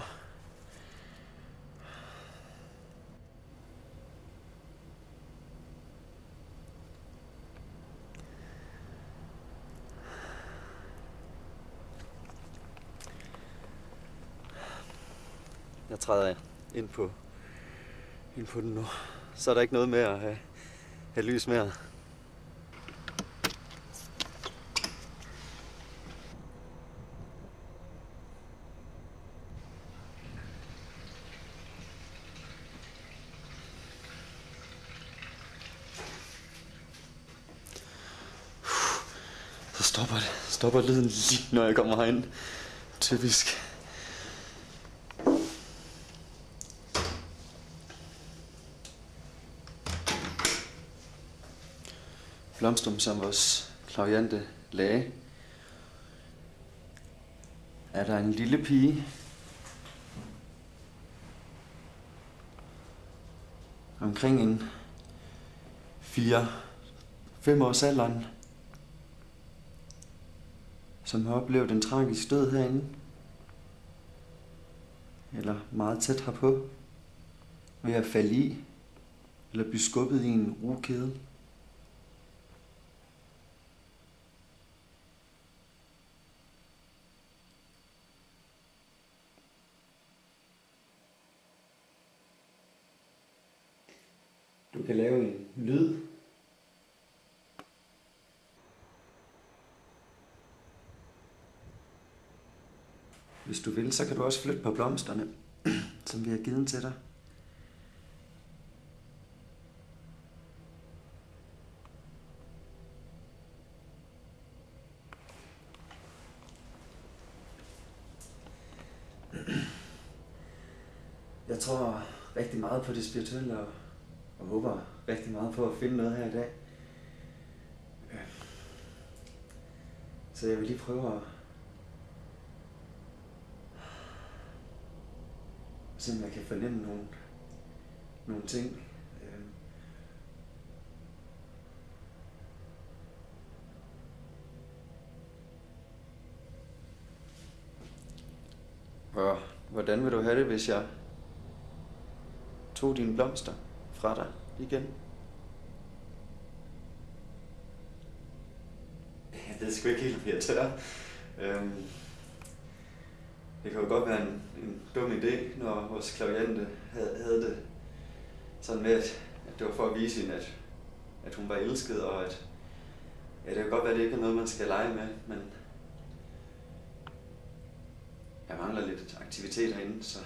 Jeg træder ind på, ind på den nu. Så er der ikke noget med at have, have lys mere. Så stopper det. Stopper lyden lige, når jeg kommer herind. Typisk. Blomstrum, som vores klaviante lagde, er der en lille pige. Og omkring en fire fem års alderen, som har oplevet en tragisk død herinde. Eller meget tæt herpå. Ved at falde i, eller blive skubbet i en rugekæde. Du kan lave en lyd. Hvis du vil, så kan du også flytte på blomsterne, som vi har givet til dig. Jeg tror rigtig meget på det spirituelle, og, og håber rigtig meget på at finde noget her i dag. Så jeg vil lige prøve at se, om jeg kan fornemme nogle, nogle ting. Og hvordan vil du have det, hvis jeg tog dine blomster fra dig igen? Jeg ved sgu ikke helt, hvad jeg tør. Øhm, det kan jo godt være en, en dum idé, når vores klaviante havde, havde det sådan med, at, at det var for at vise hende, at, at hun var elsket, og at ja, det kan godt være, at det ikke er noget, man skal lege med, men jeg mangler lidt aktivitet herinde, så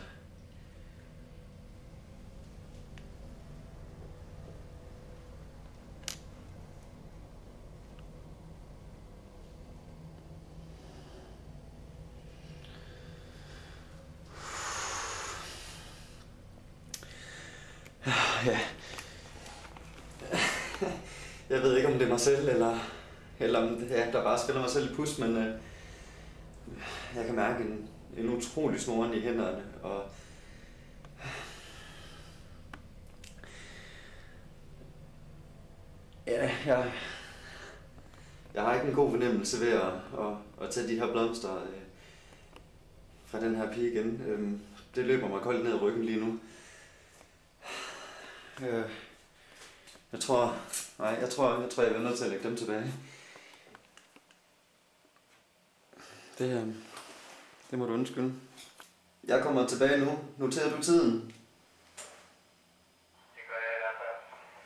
ja. Jeg ved ikke, om det er mig selv, eller, eller om det, ja, der bare spiller mig selv i pus, men øh, jeg kan mærke en, en utrolig snoren i hænderne, og ja, jeg, jeg har ikke en god fornemmelse ved at, at, at tage de her blomster øh, fra den her pige igen. Øh, det løber mig koldt ned i ryggen lige nu. Øh, jeg tror, nej, jeg tror, jeg tror, jeg er nødt til at lægge dem tilbage. Det, øh, det må du undskylde. Jeg kommer tilbage nu. Noterer du tiden? Det gør jeg i hvert fald.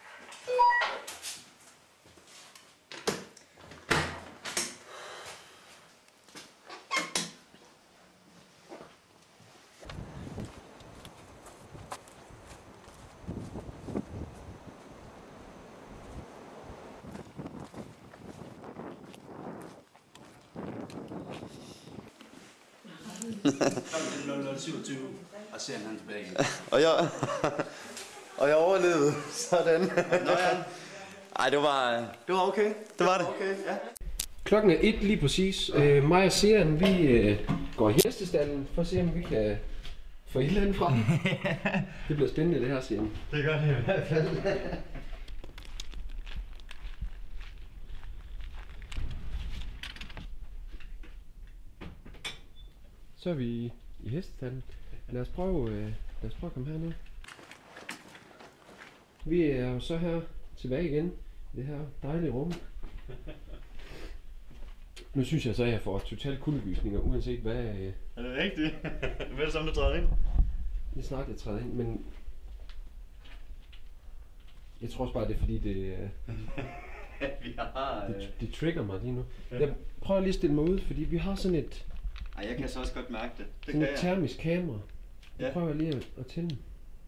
nul nul syvogtyve, og ser han tilbage igen. og jeg og jeg overlevede sådan. Nå ja. Ej, det var det var okay. Det var det. Okay, ja. Klokken er et lige præcis. Øh, mig og Sian, vi øh, går i hestestallen for at se, om vi kan få et eller andet fra. Det bliver spændende det her, Sian. Det gør det i hvert fald. Så er vi i hestestallen. Lad os prøve, øh, lad os prøve at komme herned. Vi er jo så her tilbage igen i det her dejlige rum. Nu synes jeg så, at jeg får totalt kuldegysninger, uanset hvad... Øh... Er det rigtigt? Hvad er det som, du træder ind? Det er snart, jeg træder ind, men... Jeg tror også bare, det er fordi, det... Øh... vi har... Øh... det, det trigger mig lige nu. Jeg prøver lige at stille mig ud, fordi vi har sådan et... Ej, jeg kan så også godt mærke det. Det sådan kan et jeg. termisk kamera. Jeg Ja. prøver lige at, at tænde.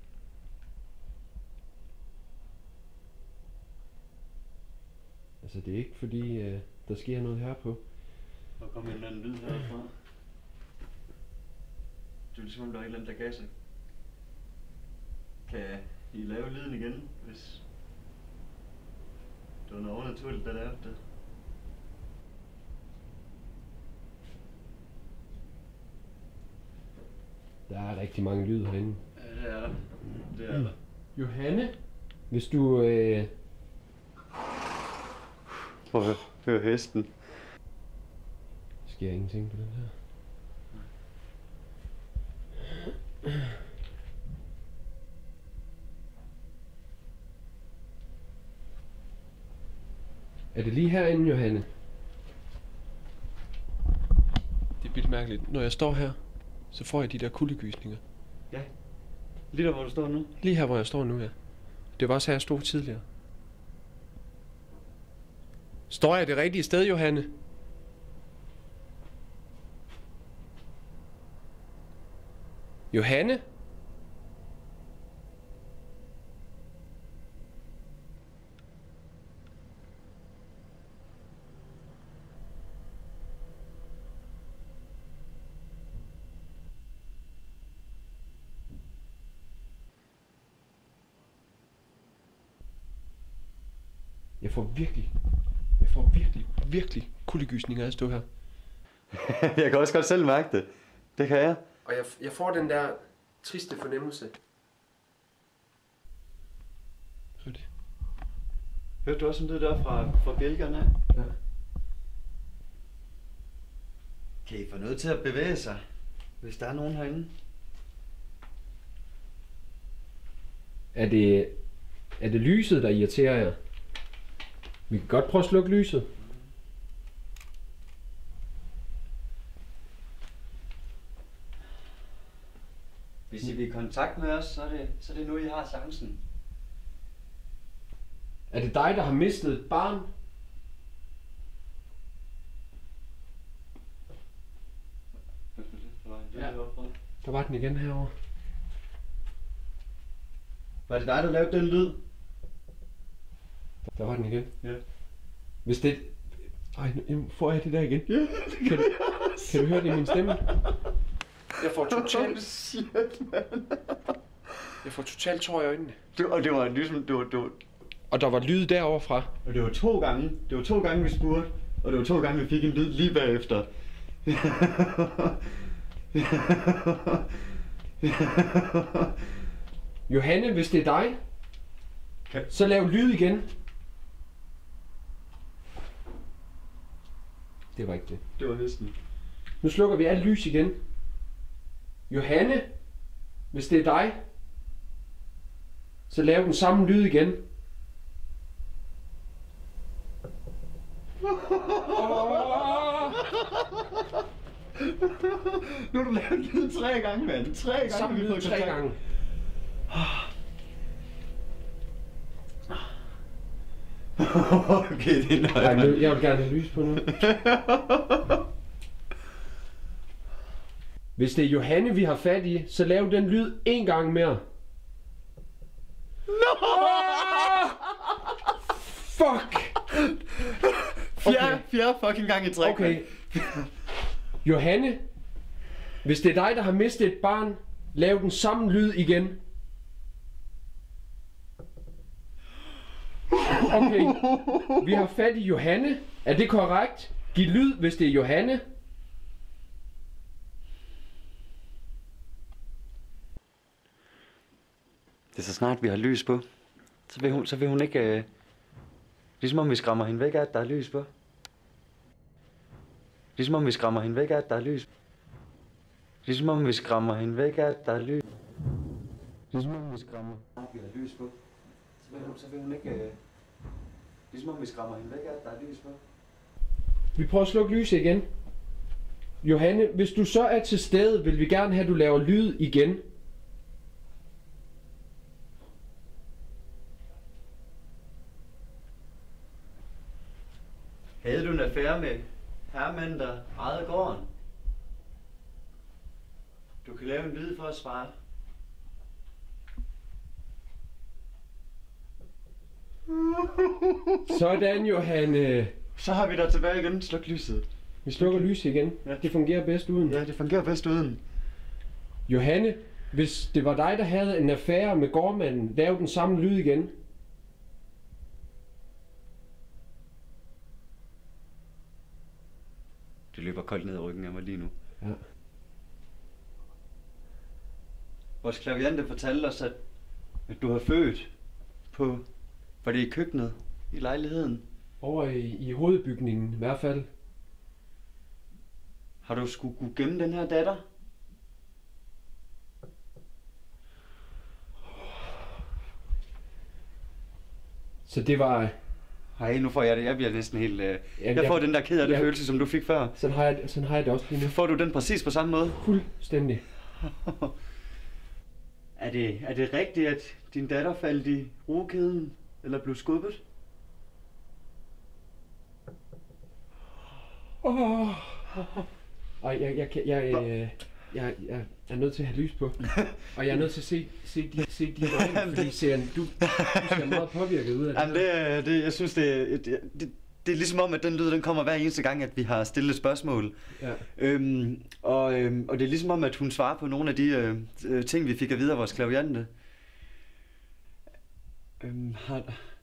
Altså, det er ikke fordi, øh, der sker noget her på. Der kommer en anden lyd herfra. Det er ligesom, om der er et eller andet, der gasser. Kan I lave lyden igen, hvis det var noget overnaturligt, der lavede det? Der er rigtig mange lyd herinde. Ja, det er der. Det er der. Johanne? Hvis du... Øh... Prøv at høre hesten. Der sker ingenting på den her. Er det lige herinde, Johanne? Det er vildt mærkeligt. Når jeg står her, så får jeg de der kuldegysninger. Ja. Lige der, hvor du står nu? Lige her, hvor jeg står nu, ja. Det var også her, jeg stod tidligere. Står jeg det rigtige sted, Johanne? Johanne? Jeg får virkelig, jeg får virkelig, virkelig kuldegysninger af at stå her. Jeg kan også godt selv mærke det. Det kan jeg. Og jeg, jeg får den der triste fornemmelse. Hør det. Hørte du også sådan det der fra, fra bjælkerne? Ja. Kan I få noget til at bevæge sig, hvis der er nogen herinde? Er det, er det lyset, der irriterer jer? Vi kan godt prøve at slukke lyset. Hvis I vil i kontakt med os, så er det, så er det nu, I har chancen. Er det dig, der har mistet et barn? Ja. Der var den igen herovre. Var det dig, der lavede den lyd? Der var den igen. Ja. Hvis det... Ej, nu får jeg det der igen. Ja, det kan, kan, du, kan du høre det i min stemme? Jeg får totalt... Shit, man. Jeg får totalt tår i øjnene. Det, og det var ligesom... Det var, det var... Og der var lyd derovre fra. Og det var to gange. Det var to gange, vi spurgte. Og det var to gange, vi fik en lyd lige bagefter. Johanne, hvis det er dig, så lav lyd igen. Det var ikke det. Det var hesten. Nu slukker vi alt lys igen. Johanne, hvis det er dig, så lav den samme lyd igen. Nu har du lavet lyd tre gange, mand. Tre gange. Samme lyd tre gange. Okay, det er nøje. Nej, jeg vil gerne have lys på nu. Hvis det er Johanne, vi har fat i, så lav den lyd en gang mere. No! Fuck! Fjerde, Okay. fjerde fucking gang i træk. Okay. Johanne, hvis det er dig, der har mistet et barn, lav den samme lyd igen. Okay, vi har fat i Johanne. Er det korrekt? Giv lyd, hvis det er Johanne. Det er så snart vi har lys på, så vil hun, så vil hun ikke... Øh... Ligesom om vi skræmmer hende væk af, at der er lys på. Ligesom om vi skræmmer hende væk af, at der er lys. Ligesom om vi skræmmer hende væk af, at der er lys. Ligesom om vi skræmmer... Vi har lys på. Så vil hun, så vil hun ikke... Øh... Ligesom om vi skræmmer hende væk af, at der er lys på. Vi prøver at slukke lyset igen. Johanne, hvis du så er til stede, vil vi gerne have, at du laver lyd igen. Havde du en affære med herremanden, der ejede gården? Du kan lave en lyd for at svare. Sådan, Johanne. Så har vi dig tilbage igen. Sluk lyset. Vi slukker lyset igen. Ja. Det fungerer bedst uden. Ja, det fungerer bedst uden. Johanne, hvis det var dig, der havde en affære med gårdmanden, lav den samme lyd igen. Det løber koldt ned ad ryggen af mig lige nu. Ja. Vores klaviante fortalte os, at, at du har født På, var det i køkkenet? I lejligheden? Over i, i hovedbygningen i hvert fald. Har du skulle kunne gemme den her datter? Så det var... Hej, nu får jeg det. Jeg bliver næsten helt... Øh... Jamen, jeg får jeg- den der ked af det jeg- følelse, som du fik før. Sådan har jeg, sådan har jeg det også lige nu. Får du den præcis på samme måde? Fuldstændig. Er det, er det rigtigt, at din datter faldt i rugekæden? Eller blev skubbet? Åh. Ej, jeg, jeg, kan- jeg, jeg, jeg, jeg er nødt til at have lys på. Og jeg er nødt til at se, se de, se de øjne, fordi Sean, du, du ser meget påvirket ud af det. Jamen, det, er- det, jeg synes, det, det, det, det er ligesom om, at den lyd, den kommer hver eneste gang, at vi har stillet et spørgsmål. Ja. Øhm, og, øhm, og det er ligesom om, at hun svarer på nogle af de øh, øh, ting, vi fik at vide af vores klaviante. Øhm, har...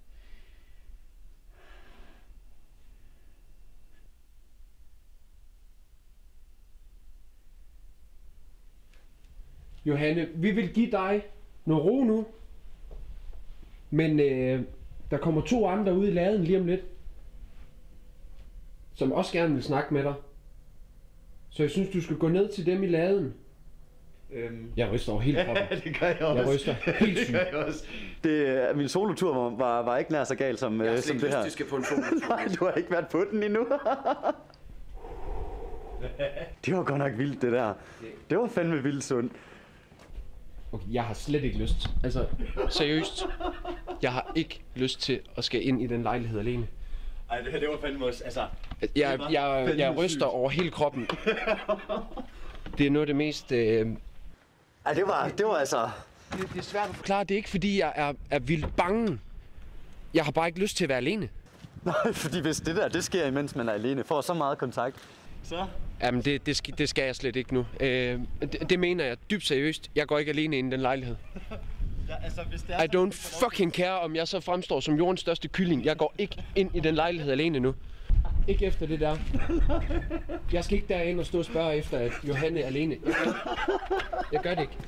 Johanne, vi vil give dig noget ro nu. Men øh, der kommer to andre ud i laden lige om lidt. Som også gerne vil snakke med dig. Så jeg synes, du skal gå ned til dem i laden. Øhm. Jeg ryster over hele kroppen. Ja, det gør jeg også. Jeg ryster helt Det sygt. gør jeg også. Det, øh, min solotur var, var, var ikke nær så galt som, Jeg har øh, slet som ikke det her. lyst til at skal på en solotur. Nej, du har ikke været på den endnu. Det var godt nok vildt, det der. Det var fandme vildt sundt. Okay, jeg har slet ikke lyst. Altså, seriøst. Jeg har ikke lyst til at skal ind i den lejlighed alene. Ej, det her, det var fandme også, altså... Jeg, var jeg, fandme jeg ryster sygt. over hele kroppen. Det er noget af det mest... Øh... Ej, det var, det var altså... Det, det er svært at forklare. Det er ikke, fordi jeg er, er vildt bange. Jeg har bare ikke lyst til at være alene. Nej, fordi hvis det der, det sker, imens man er alene, får så meget kontakt, så... Jamen, det, det, skal, det skal jeg slet ikke nu. Øh, det, det mener jeg dybt seriøst. Jeg går ikke alene ind i den lejlighed. Ja, altså, hvis det I don't fucking care, om jeg så fremstår som jordens største kylling. Jeg går ikke ind i den lejlighed alene nu. Ikke efter det der. Jeg skal ikke derind og stå og spørge efter, at Johanne er alene. Jeg gør, jeg gør det ikke.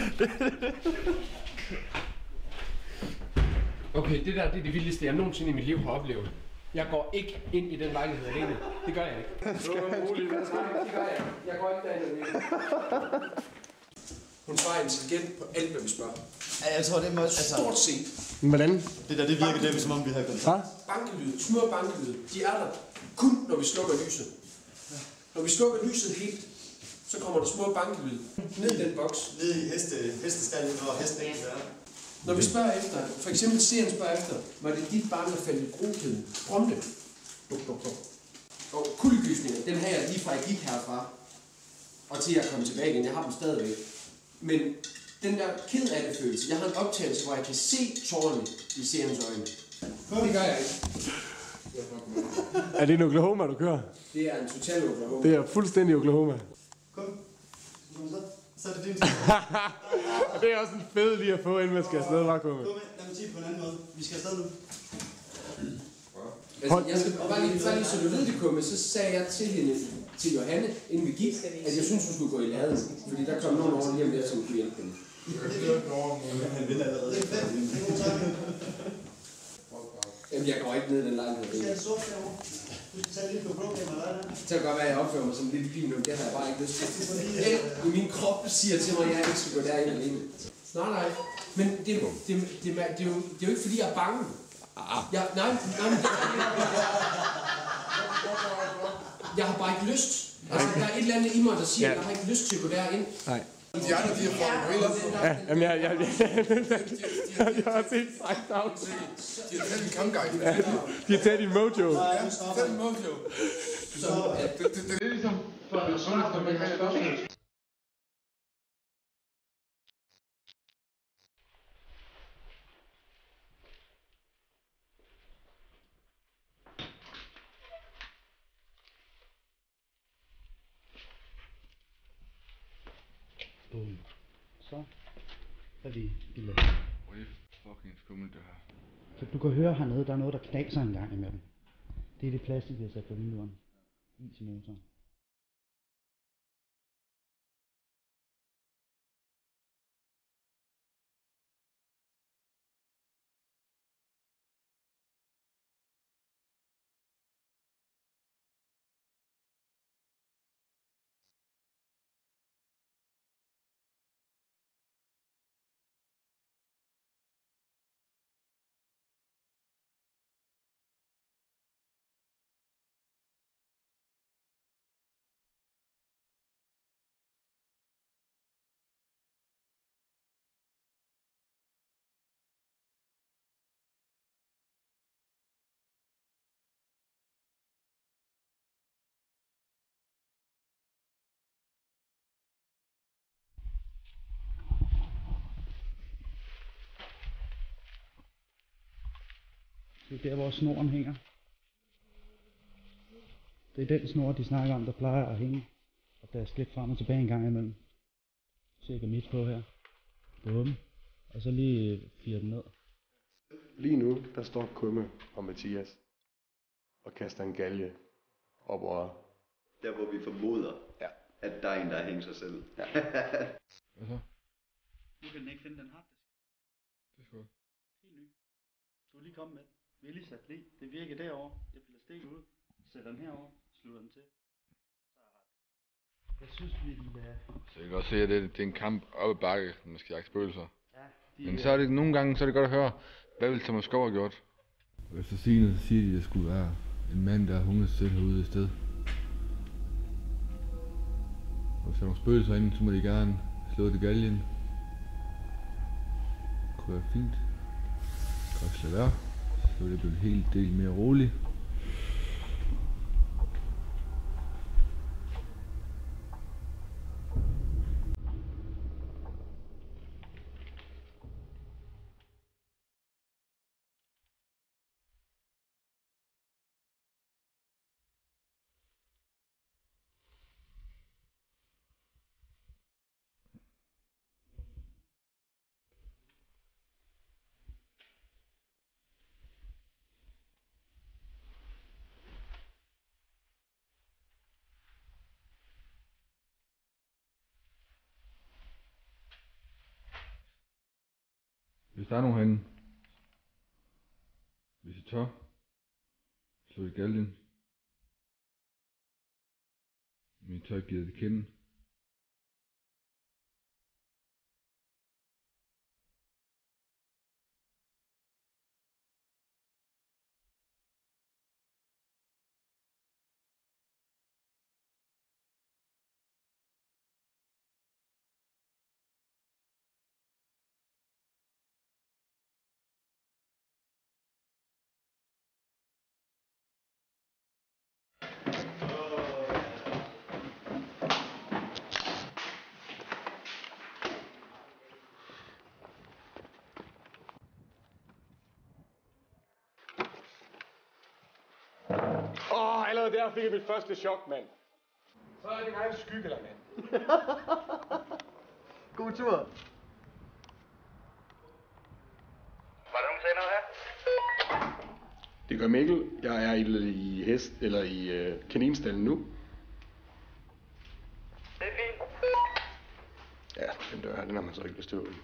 Okay, det der det er det vildeste, jeg nogensinde i mit liv har oplevet. Jeg går ikke ind i den lejlighed alene. Det gør jeg ikke. Det gør jeg. Jeg går ikke derind alene. Hun svarer intelligent på alt, hvad vi spørger. Ja, jeg tror, det må... Altså, Stort set. Hvordan? det der, det virker det, som om vi har kontakt. Bankelyd, små bankelyd, de er der kun, når vi slukker lyset. Når vi slukker lyset helt, så kommer der små bankelyd ned i den boks. Nede i heste, hestestallen, hvor hesten ikke er. Når vi spørger efter, for eksempel serien spørger efter, var det dit barn, der faldt i brugkæden? Prompte. Duk, duk, duk. Og kuldegysninger, den har jeg lige fra jeg gik herfra, og til jeg kom tilbage igen. Jeg har dem stadigvæk. Men den der ked af det følelse, jeg har en optagelse, hvor jeg kan se tårerne i seriens øjne. Det gør jeg ikke. Er det en Oklahoma, du kører? Det er en total Oklahoma. Det er fuldstændig Oklahoma. Kom. Kom så. Så er det din Det er også en fed lige at få, inden man skal afsted, var kommet. Kom med. Lad mig sige det på en anden måde. Vi skal afsted nu. Altså, jeg skal bare lige, bare lige så du ved det, Kumme, så sagde jeg til hende, til Johanne, inden vi gik, at jeg synes, hun skulle gå i laden. Fordi der kom nogen over lige om lidt, som kunne hjælpe hende. Han vil allerede. Det er fedt. Det er god timing. Jamen, jeg går ikke ned i den lejlighed. Du skal have sort derovre. Du skal tage lidt på blåkamera, hvad er det? Det kan godt være, at jeg opfører mig som en lille pige nu. Det har jeg bare ikke lyst til. Alt i min krop siger til mig, at jeg ikke skal gå derind alene. Nej, nej. Men det, det, det, det, det, er jo, det er jo ikke, fordi jeg er bange. Jeg, nej, nej, men det, jeg har bare ikke lyst. Altså, der er et eller andet i mig, der siger, at jeg har ikke lyst til at gå derind. Nej. De andre, de har fået en mail. Ja, jamen jeg, jeg, jeg, jeg har set sagt out. De har taget en kampguide. Ja, de har taget din mojo. Ja, taget en mojo. Så, det, det, det er ligesom, for at sundhed, når man har spørgsmål. Boom. Så er vi i land. Det er fucking skummelt det her. Så du kan høre hernede, der er noget, der knaser en gang imellem. Det er det plastik, vi har sat på vinduerne. Is i motoren. Det er der, hvor snoren hænger. Det er den snor, de snakker om, der plejer at hænge og daske lidt frem og tilbage en gang imellem. Cirka midt på her. Bum. Og så lige fire den ned. Lige nu, der står Kumme og Mathias og kaster en galge op over. Der hvor vi formoder, ja. At der er en, der hænger sig selv. Ja. Hvad så? Nu kan den ikke finde den harddisk. Det skal godt. Helt ny. Du er lige kommet med den. Vi er lige sat lige. Det virker derovre. Jeg piller stikket ud. Sætter den herover. Slutter den til. Jeg synes, vi lader... Så jeg kan godt se, at det, det er en kamp op ad bakke, når man skal jagte spøgelser. Ja, de, Men så er det nogle gange, så er det godt at høre, hvad ville Thomas Skov have gjort? Efter sigende, så siger de, at det skulle være en mand, der har hungret sig selv herude i sted. Og hvis der er nogle spøgelser inde, så må de gerne slå det galgen. Det kunne være fint. Godt slet være. Så vil det blive en hel del mere roligt. Hvis der er nogen herinde, hvis I tør, slå i galgen. Men I tør ikke give det kende. Åh, oh, allerede der fik jeg mit første chok, mand. Så er det din egen skygge, der, mand. God tur. Var der nogen, der sagde noget her? Det gør Mikkel. Jeg er i, i hest, eller i øh, kaninstallen nu. Det er fint. Ja, den dør her, den har man så ikke lyst til at åbne.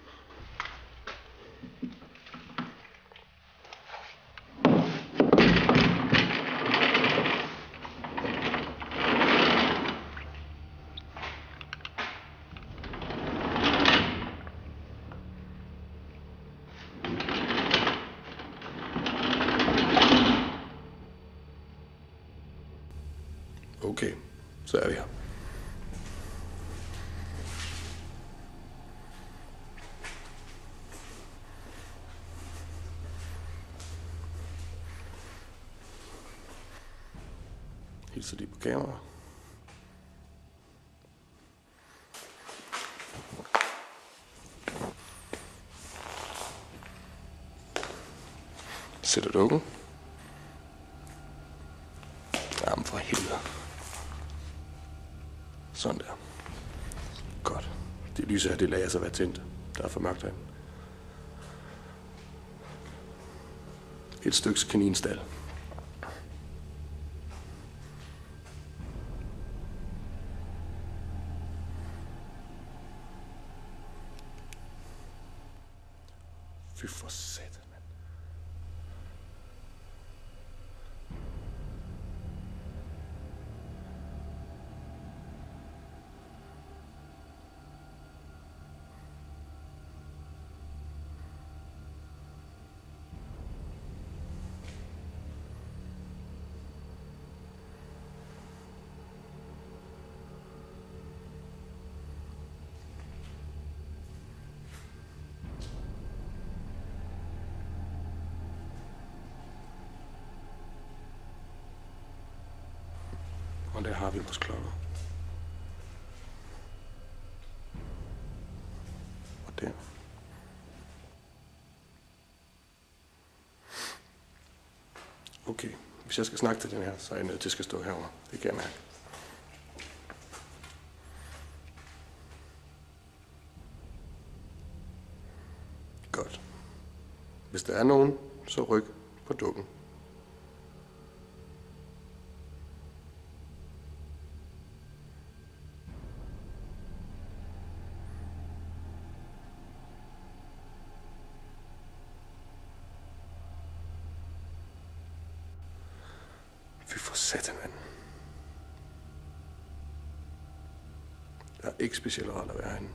Okay, så er vi her. Hilser de på kamera. Sætter dukken. Jamen for helvede. Sådan der. Godt. Det lyse her, det lader jeg så være tændt. Der er for mørkt herinde. Et stykke kaninstal. Fy for satan, mand. Og der har vi vores klokker. Og der. Okay, hvis jeg skal snakke til den her, så er jeg nødt til at skal stå herovre. Det kan jeg mærke. Godt. Hvis der er nogen, så ryk på dukken. Fy for satan, mand. Der er ikke specielt rart at være herinde.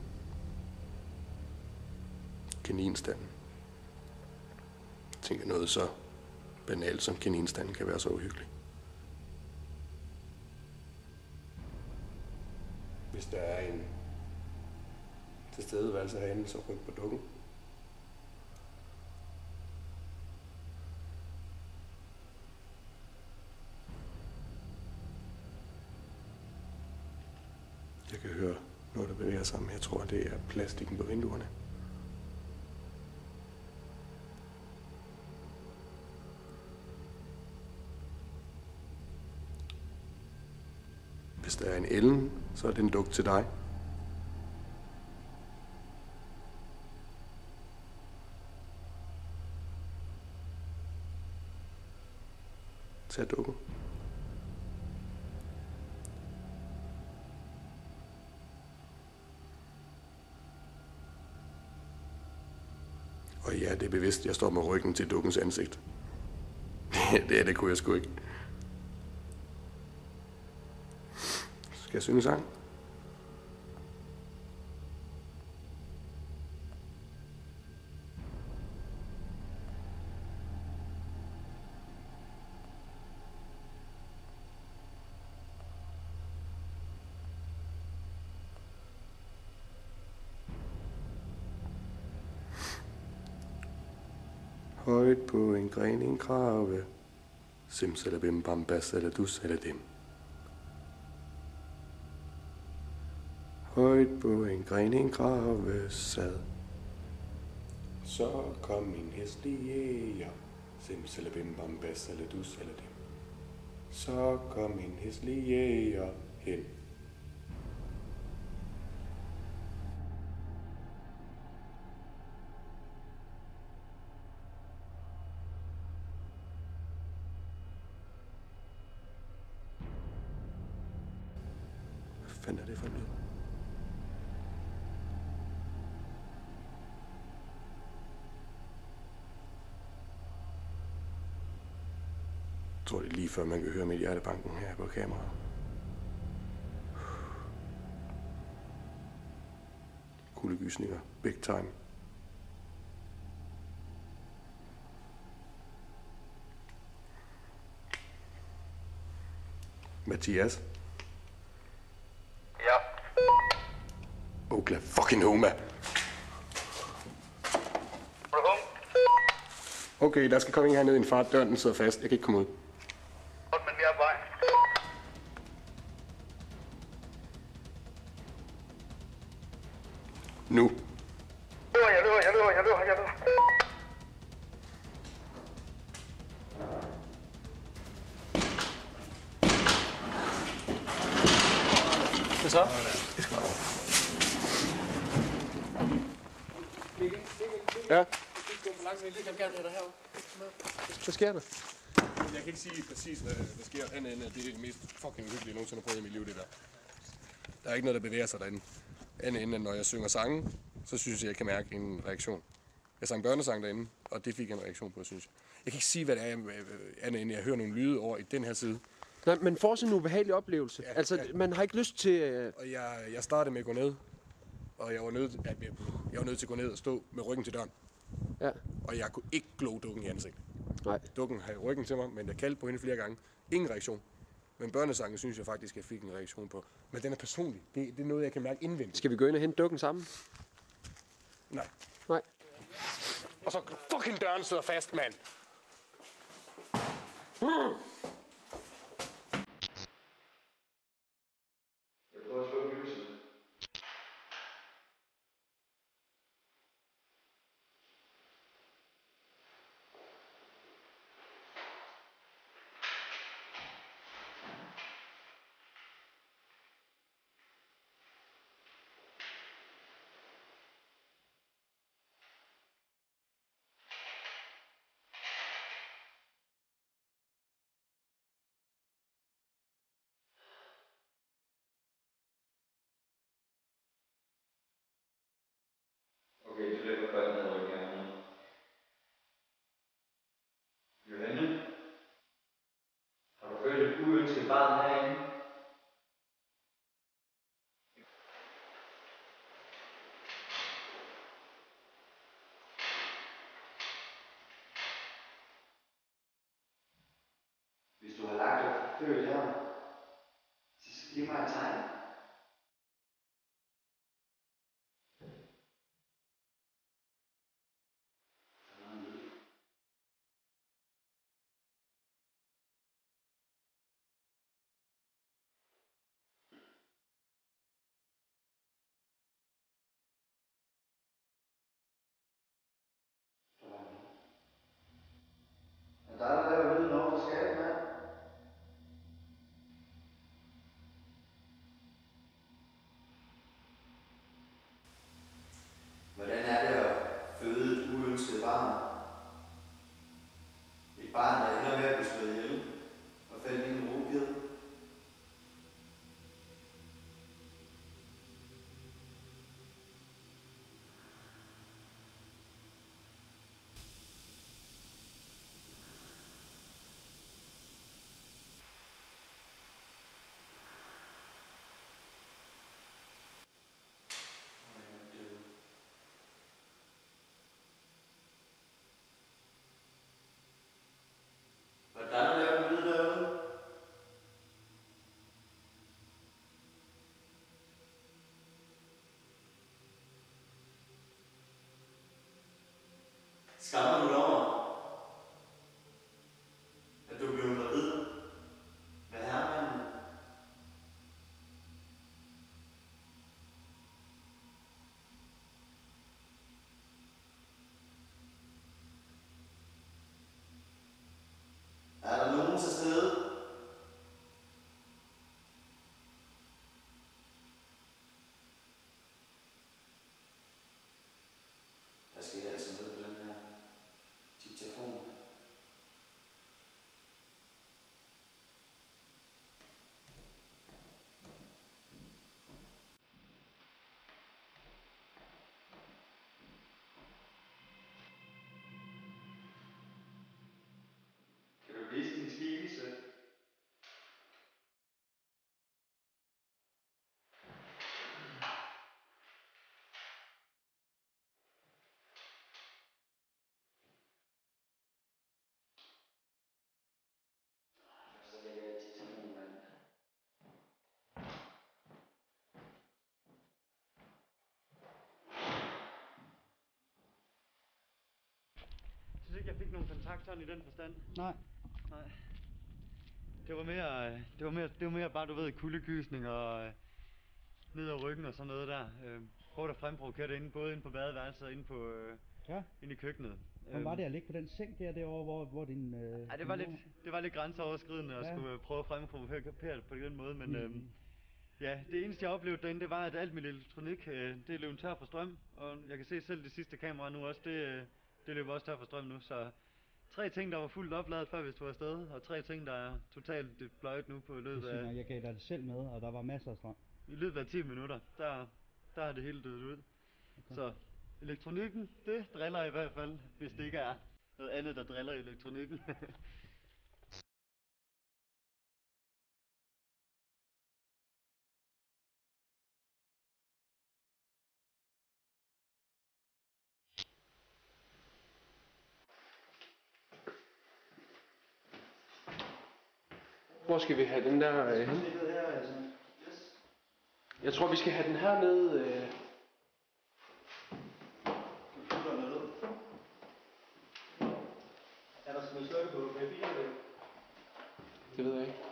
Kaninstanden. Jeg tænker noget så banalt som kaninstanden kan være så uhyggelig. Hvis der er en tilstedeværelse herinde, så ryk på dukken. Jeg kan høre noget, der bevæger sig, men jeg tror, det er plastikken på vinduerne. Hvis der er en Ellen, så er det en duk til dig. Tag dukken. Og ja, det er bevidst, jeg står med ryggen til dukkens ansigt. det er det kunne jeg sgu ikke. Skal jeg synge en sang? Højt på en gren, en krave. Sims eller bim, bam, bas eller dus eller dem. Højt på en gren, en krave sad. Så kom en hæslig jæger. Sims eller bim, bam, bas eller dus eller dem. Så kom en hæslig jæger hen. Hvad fanden er det for en lyd? Jeg tror, det er lige før, man kan høre mit hjertebanken her på kamera. Kuldegysninger. Big time. Mathias? Ja. Okla fucking Homa. Okay, der skal komme en hernede i en fart. Døren sidder fast. Jeg kan ikke komme ud. Men vi er på vej. Nu. Jeg løber, jeg løber, jeg løber, jeg løber, jeg løber. Hvad så? Ja. Hvad sker der? Jeg kan ikke sige præcis, hvad der sker andet end, at det er det mest fucking uhyggelige, jeg nogensinde har prøvet i mit liv, det der. Der er ikke noget, der bevæger sig derinde. Andet end, at når jeg synger sange, så synes jeg, jeg kan mærke en reaktion. Jeg sang børnesang derinde, og det fik jeg en reaktion på, synes jeg. Jeg kan ikke sige, hvad det er, andet end, at jeg hører nogle lyde over i den her side. Nej, men får sådan en ubehagelig oplevelse. Ja, altså, ja. man har ikke lyst til... Uh... Og jeg, jeg startede med at gå ned, og jeg var, nødt, at jeg, jeg var nødt til at gå ned og stå med ryggen til døren. Ja. Og jeg kunne ikke glo dukken i ansigtet. Nej. Dukken havde ryggen til mig, men jeg kaldte på hende flere gange. Ingen reaktion. Men børnesangen synes jeg faktisk, jeg fik en reaktion på. Men den er personlig. Det, det er noget, jeg kan mærke indvendigt. Skal vi gå ind og hente dukken sammen? Nej. Nej. Og så fucking døren sidder fast, mand. Mm. Jeg prøver at slukke lyset. barn herinde. Hvis du har lagt dig født her, så giv mig et tegn. Der er der lavet lyden over for skabet, mand. Hvordan er det at føde et uønsket barn? Et barn, der ender med at blive slået ihjel og falde i en rugkæde. Hvordan er der en lyd derude? Skammer du dig over, at du blev gravid med herremanden? Er der nogen til stede? Der sker altså noget på den her diktafon. Kan du vise din skikkelse? Så lægger jeg diktafonen mand. Jeg synes ikke, jeg fik nogen kontakt sådan i den forstand. Nej. Nej. Det var mere, det var mere, det var mere bare, du ved, kuldegysning og øh, ned ad ryggen og sådan noget der. Øh, prøvede at fremprovokere det inde, både inde på badeværelset og inde, på, øh, ja. inde i køkkenet. Hvordan var det at ligge på den seng der derovre, hvor, hvor din... Øh, ja, det var, lidt, det var lidt grænseoverskridende at ja. skulle prøve at fremprovokere det på den måde, men mm. øh, ja, det eneste jeg oplevede derinde, det var, at alt mit elektronik, øh, det løb tør for strøm, og jeg kan se selv det sidste kamera nu også, det, øh, det løber også tør for strøm nu, så tre ting, der var fuldt opladet før vi tog afsted, og tre ting, der er totalt bløjt nu på løbet af... Jeg gav dig det selv med, og der var masser af strøm. I løbet af ti minutter, der, der er det hele dødt ud. Okay. Så elektronikken, det driller i hvert fald, hvis det ikke er noget andet, der driller i elektronikken. Hvor skal vi have den der øh, hen? Jeg tror, vi skal have den her ned. Øh... Er der sådan slukket på papiret? Det ved jeg ikke.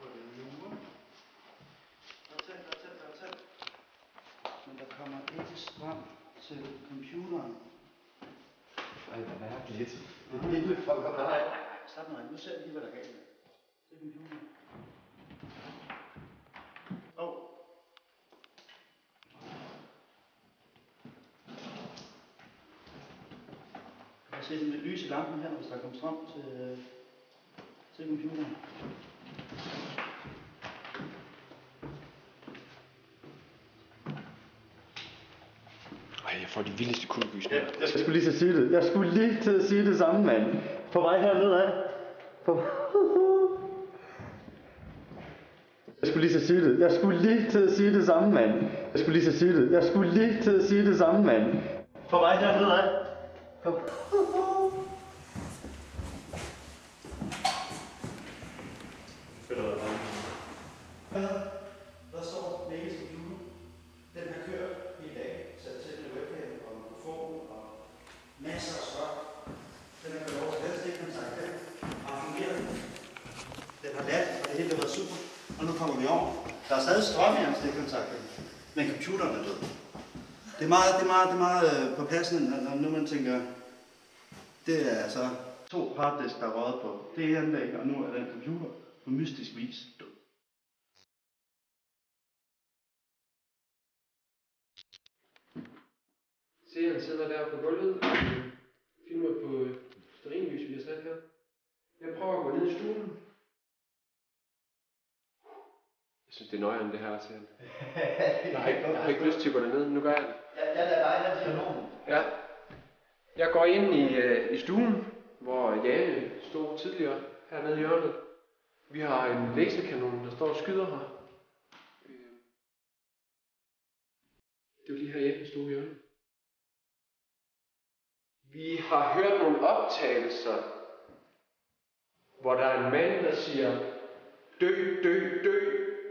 Men der kommer ikke strøm til computeren. Ej, hvad er det lidt? Det er lille folk op. Nej, nej, nej. Slap nu af. Nu ser vi lige, hvad der er galt med. Se computeren. Åh. Oh. Jeg kan se sådan lidt lys i lampen her, hvis der kommer strøm til, til computeren. Ej, jeg får de vildeste kuldegysninger. Ja, jeg skulle lige til at sige det. Jeg skulle lige til at sige det samme, mand. På vej herned af. På... Jeg skulle lige så sige det. Jeg skulle lige til at sige det samme, mand. Jeg skulle lige så sige det. Jeg skulle lige til at sige det samme, mand. På vej dernede, ej. Kom. Hvad? Der står Mikkel computer. Den har kørt hele dagen. Sat til med webcam og mikrofon og masser af strøm. Den har kørt over til den stikkontakt. Den har fungeret. Den har ladt, og det hele har været super. Og nu kommer vi over. Der er stadig strøm i hans stikkontakt, men computeren er død. Det er meget, det er meget, det er meget øh, påpassende, når nu man tænker, det er altså to harddisk, der er røget på det anlæg, og nu er den computer på mystisk vis død. Seeren sidder der på gulvet og filmer på stearinlys, vi har sat her. Jeg prøver at gå ned i stuen. Jeg synes, det er nøjeren, det her, siger han. Jeg har, ikke, jeg har ikke lyst til at gå derned, nu gør jeg det. Ja, det er dig, der siger nogen. Ja. Jeg går ind i, øh, i stuen, hvor Jane stod tidligere hernede i hjørnet. Vi har en laserkanon, der står og skyder her. Det var lige her, Jane stod i hjørnet. Vi har hørt nogle optagelser, hvor der er en mand, der siger, dø, dø, dø.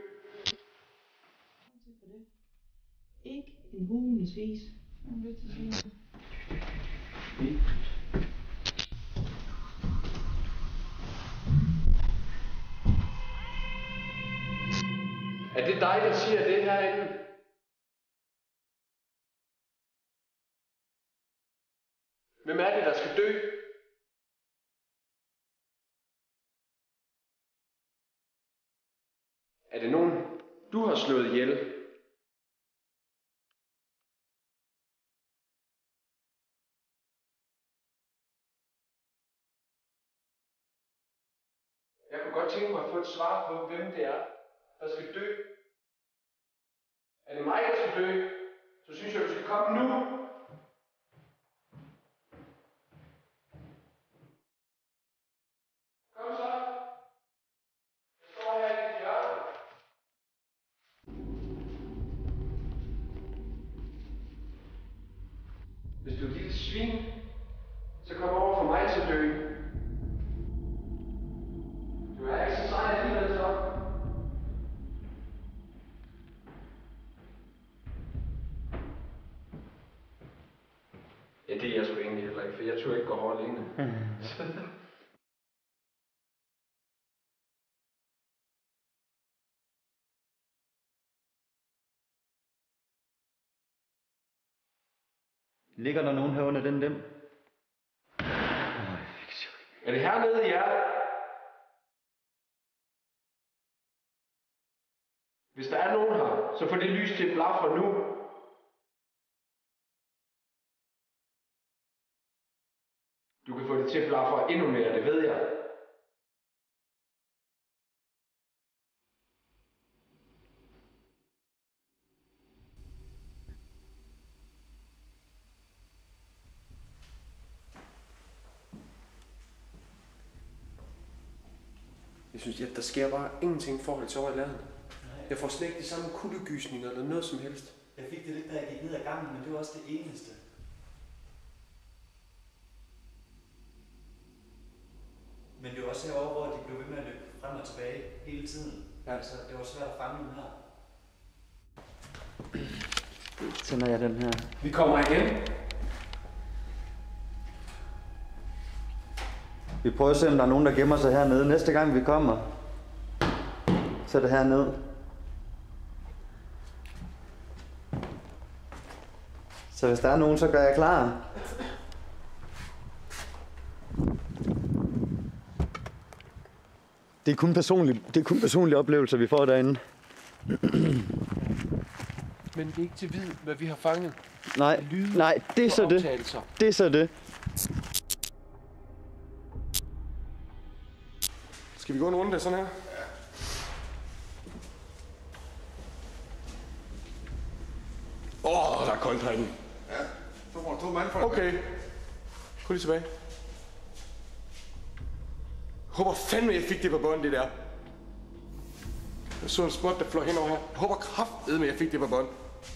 Ikke en hulens vis. Er det dig, der siger det herinde? Hvem er det, der skal dø? Er det nogen, du har slået ihjel? Jeg kunne godt tænke mig at få et svar på, hvem det er, der skal dø. Er det mig, der skal dø, så synes jeg, du skal komme nu. Kom så. Jeg står her i dit hjørne. Hvis du er et lille svin, så kom over for mig til at dø. Du er ikke så sej alligevel så. Ja, det er jeg sgu egentlig heller ikke, for jeg tror ikke gå hårdt alene. Ligger der nogen her under den dem? Er det hernede, I er? Hvis der er nogen her, så får det lys til at blafre nu. Du kan få det til at blafre endnu mere, det ved jeg. Jeg synes, at der sker bare ingenting i forhold til over i landet. Jeg får slet ikke de samme kuldegysninger eller noget som helst. Jeg fik det lidt, da jeg gik ned ad gangen, men det var også det eneste. Men det var også herovre, hvor de blev ved med at løbe frem og tilbage hele tiden. Ja. Så det var svært at fange dem her. Tænder jeg den her. Vi kommer igen. Vi prøver at se, om der er nogen, der gemmer sig hernede. Næste gang vi kommer, så er det hernede. Så hvis der er nogen, så gør jeg klar. Det er kun personlige, det er kun personlige oplevelser, vi får derinde. Men det er ikke til vid, hvad vi har fanget. Nej, Lyde nej, det er så det. Optagelser. Det er så det. Skal vi gå en runde sådan her? Åh, oh, der er koldt herinde. Ja, så får du to mand for Okay. Gå lige tilbage. Håber fandme, jeg fik det på bånd, det der. Jeg så en spot, der fløj henover her. Jeg håber kraftedme, jeg fik det på bånd.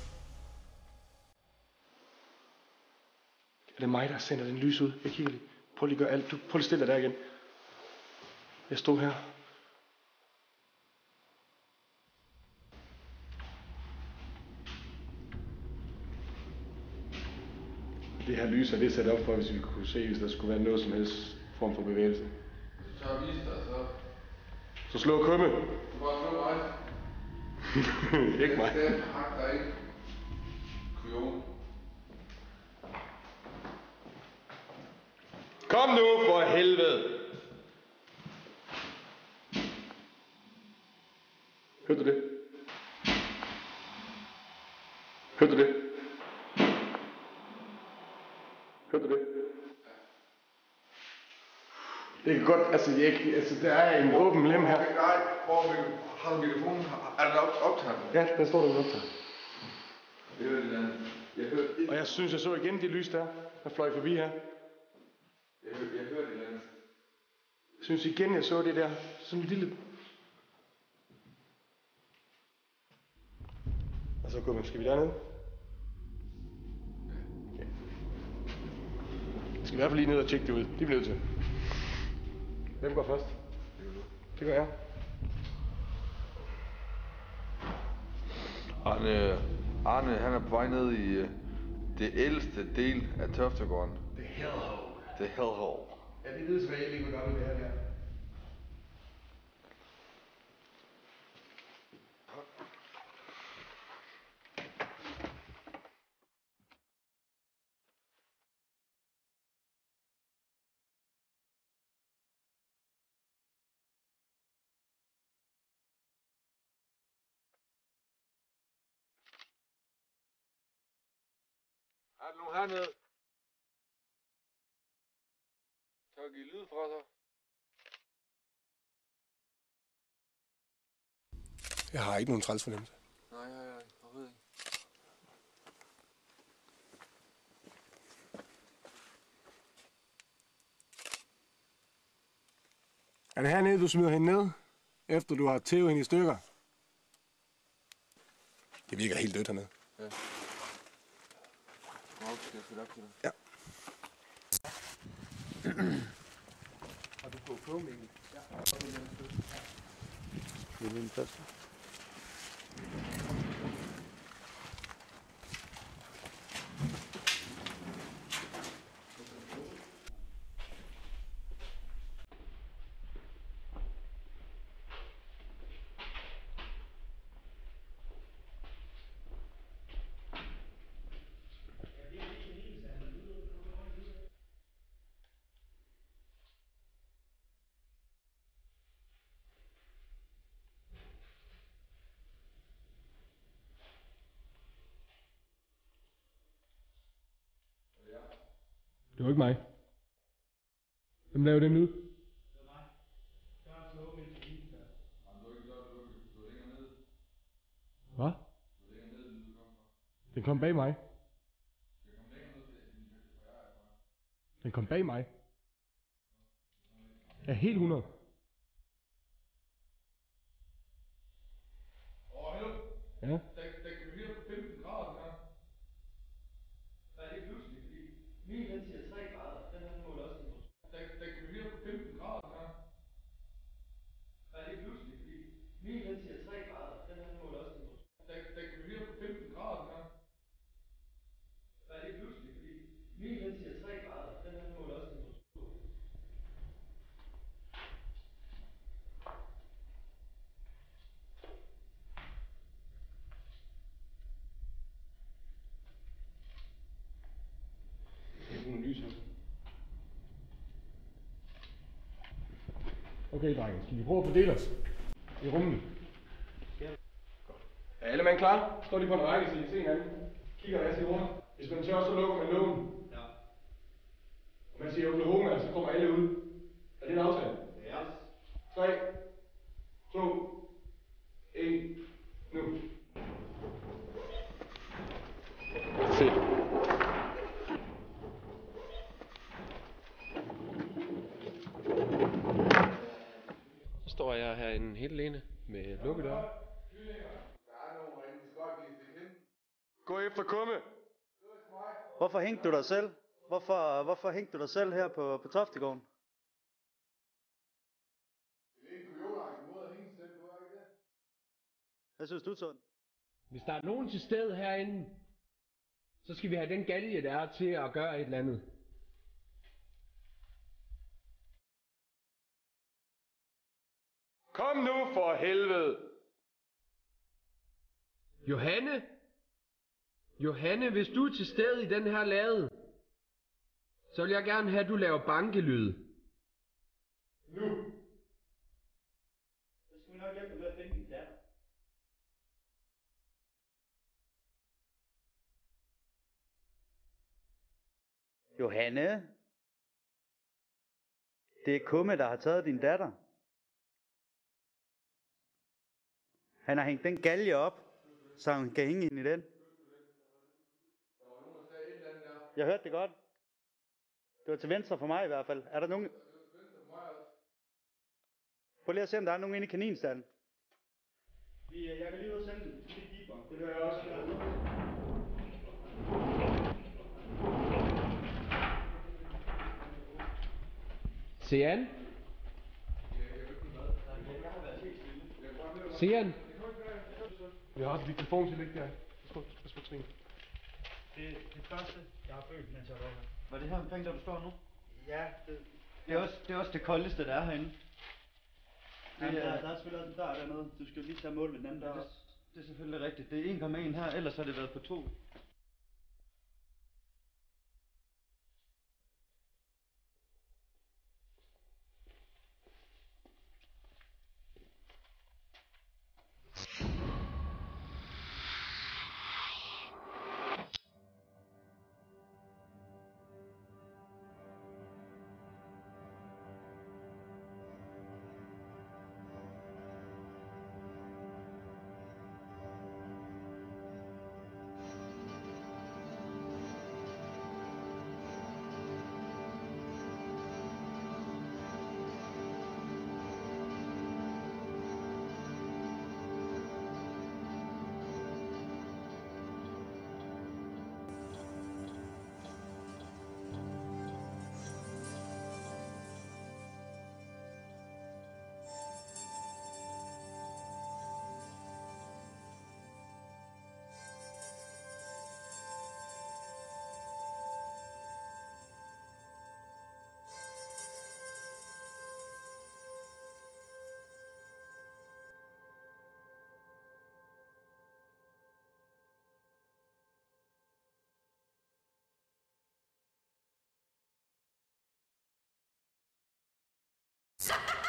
Er det mig, der sender den lys ud? Jeg kigger lige. Prøv lige at gøre alt. Du, prøv lige at stille dig der igen. Jeg stod her. Det her lys er det sat op for, hvis vi kunne se, hvis der skulle være noget som helst form for bevægelse. Så tager vi dig, så... Så slå kumme. Du bare slå mig. Ikke mig. Den hak dig ikke. Kujon. Kom nu, for helvede! Hørte du det? Hørte du det? Hørte du det? Det kan godt, altså, jeg, altså der er en åben lem her. Nej, hvor har du mikrofonen? Er der optaget? Ja, der står der optaget. Jeg hørte det andet. Jeg hørte... Og jeg synes, jeg så igen det lys der, der fløj forbi her. Jeg hørte, jeg hørte det andet. Jeg synes igen, jeg så det der, sådan en lille... Og så kommer, skal vi derned? Ja. Jeg skal i hvert fald lige ned og tjekke det ud. Det er vi nødt til. Hvem går først? Det gør jeg. Arne, Arne, han er på vej ned i uh, det ældste del af Toftegården. The Hellhole. The Hellhole. Ja, det ved jeg ikke, hvor gammel det her der. Er der nogen hernede? Kan du give lyd fra sig? Jeg har ikke nogen træls fornemmelse. Nej, nej, nej. Jeg ved ikke. Er det hernede, du smider hende ned, efter du har tævet hende i stykker? Det virker helt dødt hernede. Ja. Okay, jeg skal op til dig. Ja. Har du fået prøvemængden? Ja. Det er den første. Det var ikke mig. Hvem lavede den lyd? Det var mig. Der er slået med til hende der. Jamen, du er ikke så lukket. Du er længere ned. Hvad? Du er længere ned, end du kom fra. Den kom bag mig. Det kom længere ned, end jeg er fra. Den kom bag mig. Ja, helt hundrede. Åh, oh, hello. Ja. Der, der kan vi høre på femten grader her. Der er det pludselig, fordi min den siger tre grader. Den her måler også temperatur. Der, der kan vi høre på femten grader her. Der er det pludselig, fordi min den siger tre grader. Den her måler også temperatur. Der, der kan vi høre på femten grader her. Der er det pludselig, fordi min den siger tre grader. Den her måler også temperatur. Okay, drenge. Skal vi prøve at fordele os i rummet? Er alle mand klar? Står de på en række, så I kan se hinanden? Kigger jeg til rundt. Hvis man tør, så lukker man lågen. Ja. Og man siger Oklahoma, så kommer alle ud. Er det en aftale? Ja. tre, to, et, nu. Se. Så står jeg herinde helt alene med lukket dør. Der er nogen herinde, de skal godt give det ind. Gå efter kumme! Hvorfor hængte du dig selv? Hvorfor, hvorfor hængte du dig selv her på, på Toftegården? Det er en kujonagtig måde at hænge sig selv på, er ikke det? Hvad synes du, Tund? Hvis der er nogen til stede herinde, så skal vi have den galge, der er til at gøre et eller andet. Kom nu for helvede! Johanne? Johanne, hvis du er til stede i den her lade, så vil jeg gerne have, at du laver bankelyd. Nu! Så skal vi nok hjælpe med at finde din datter. Johanne? Det er Kumme, der har taget din datter. Han har hængt den galge op, så han kan hænge ind i den. Jeg hørte det godt. Det var til venstre for mig i hvert fald. Er der nogen... Prøv lige at se, om der er nogen inde i kaninstallen. Jeg kan lige ud og sende det. Det hører jeg også. Sian? Sian? Jeg har også lige telefon til at ligge der. Pas på Trine. Det, det første, jeg har følt, mens jeg var her. Var det her omkring, der du står nu? Ja, det... Det er også det, er også det koldeste, der er herinde. Det, Jamen, der, der er selvfølgelig også en dør dernede. Du skal lige tage mål ved den anden dør. Det, det er selvfølgelig rigtigt. Det er en komma en her, ellers har det været på to. Shut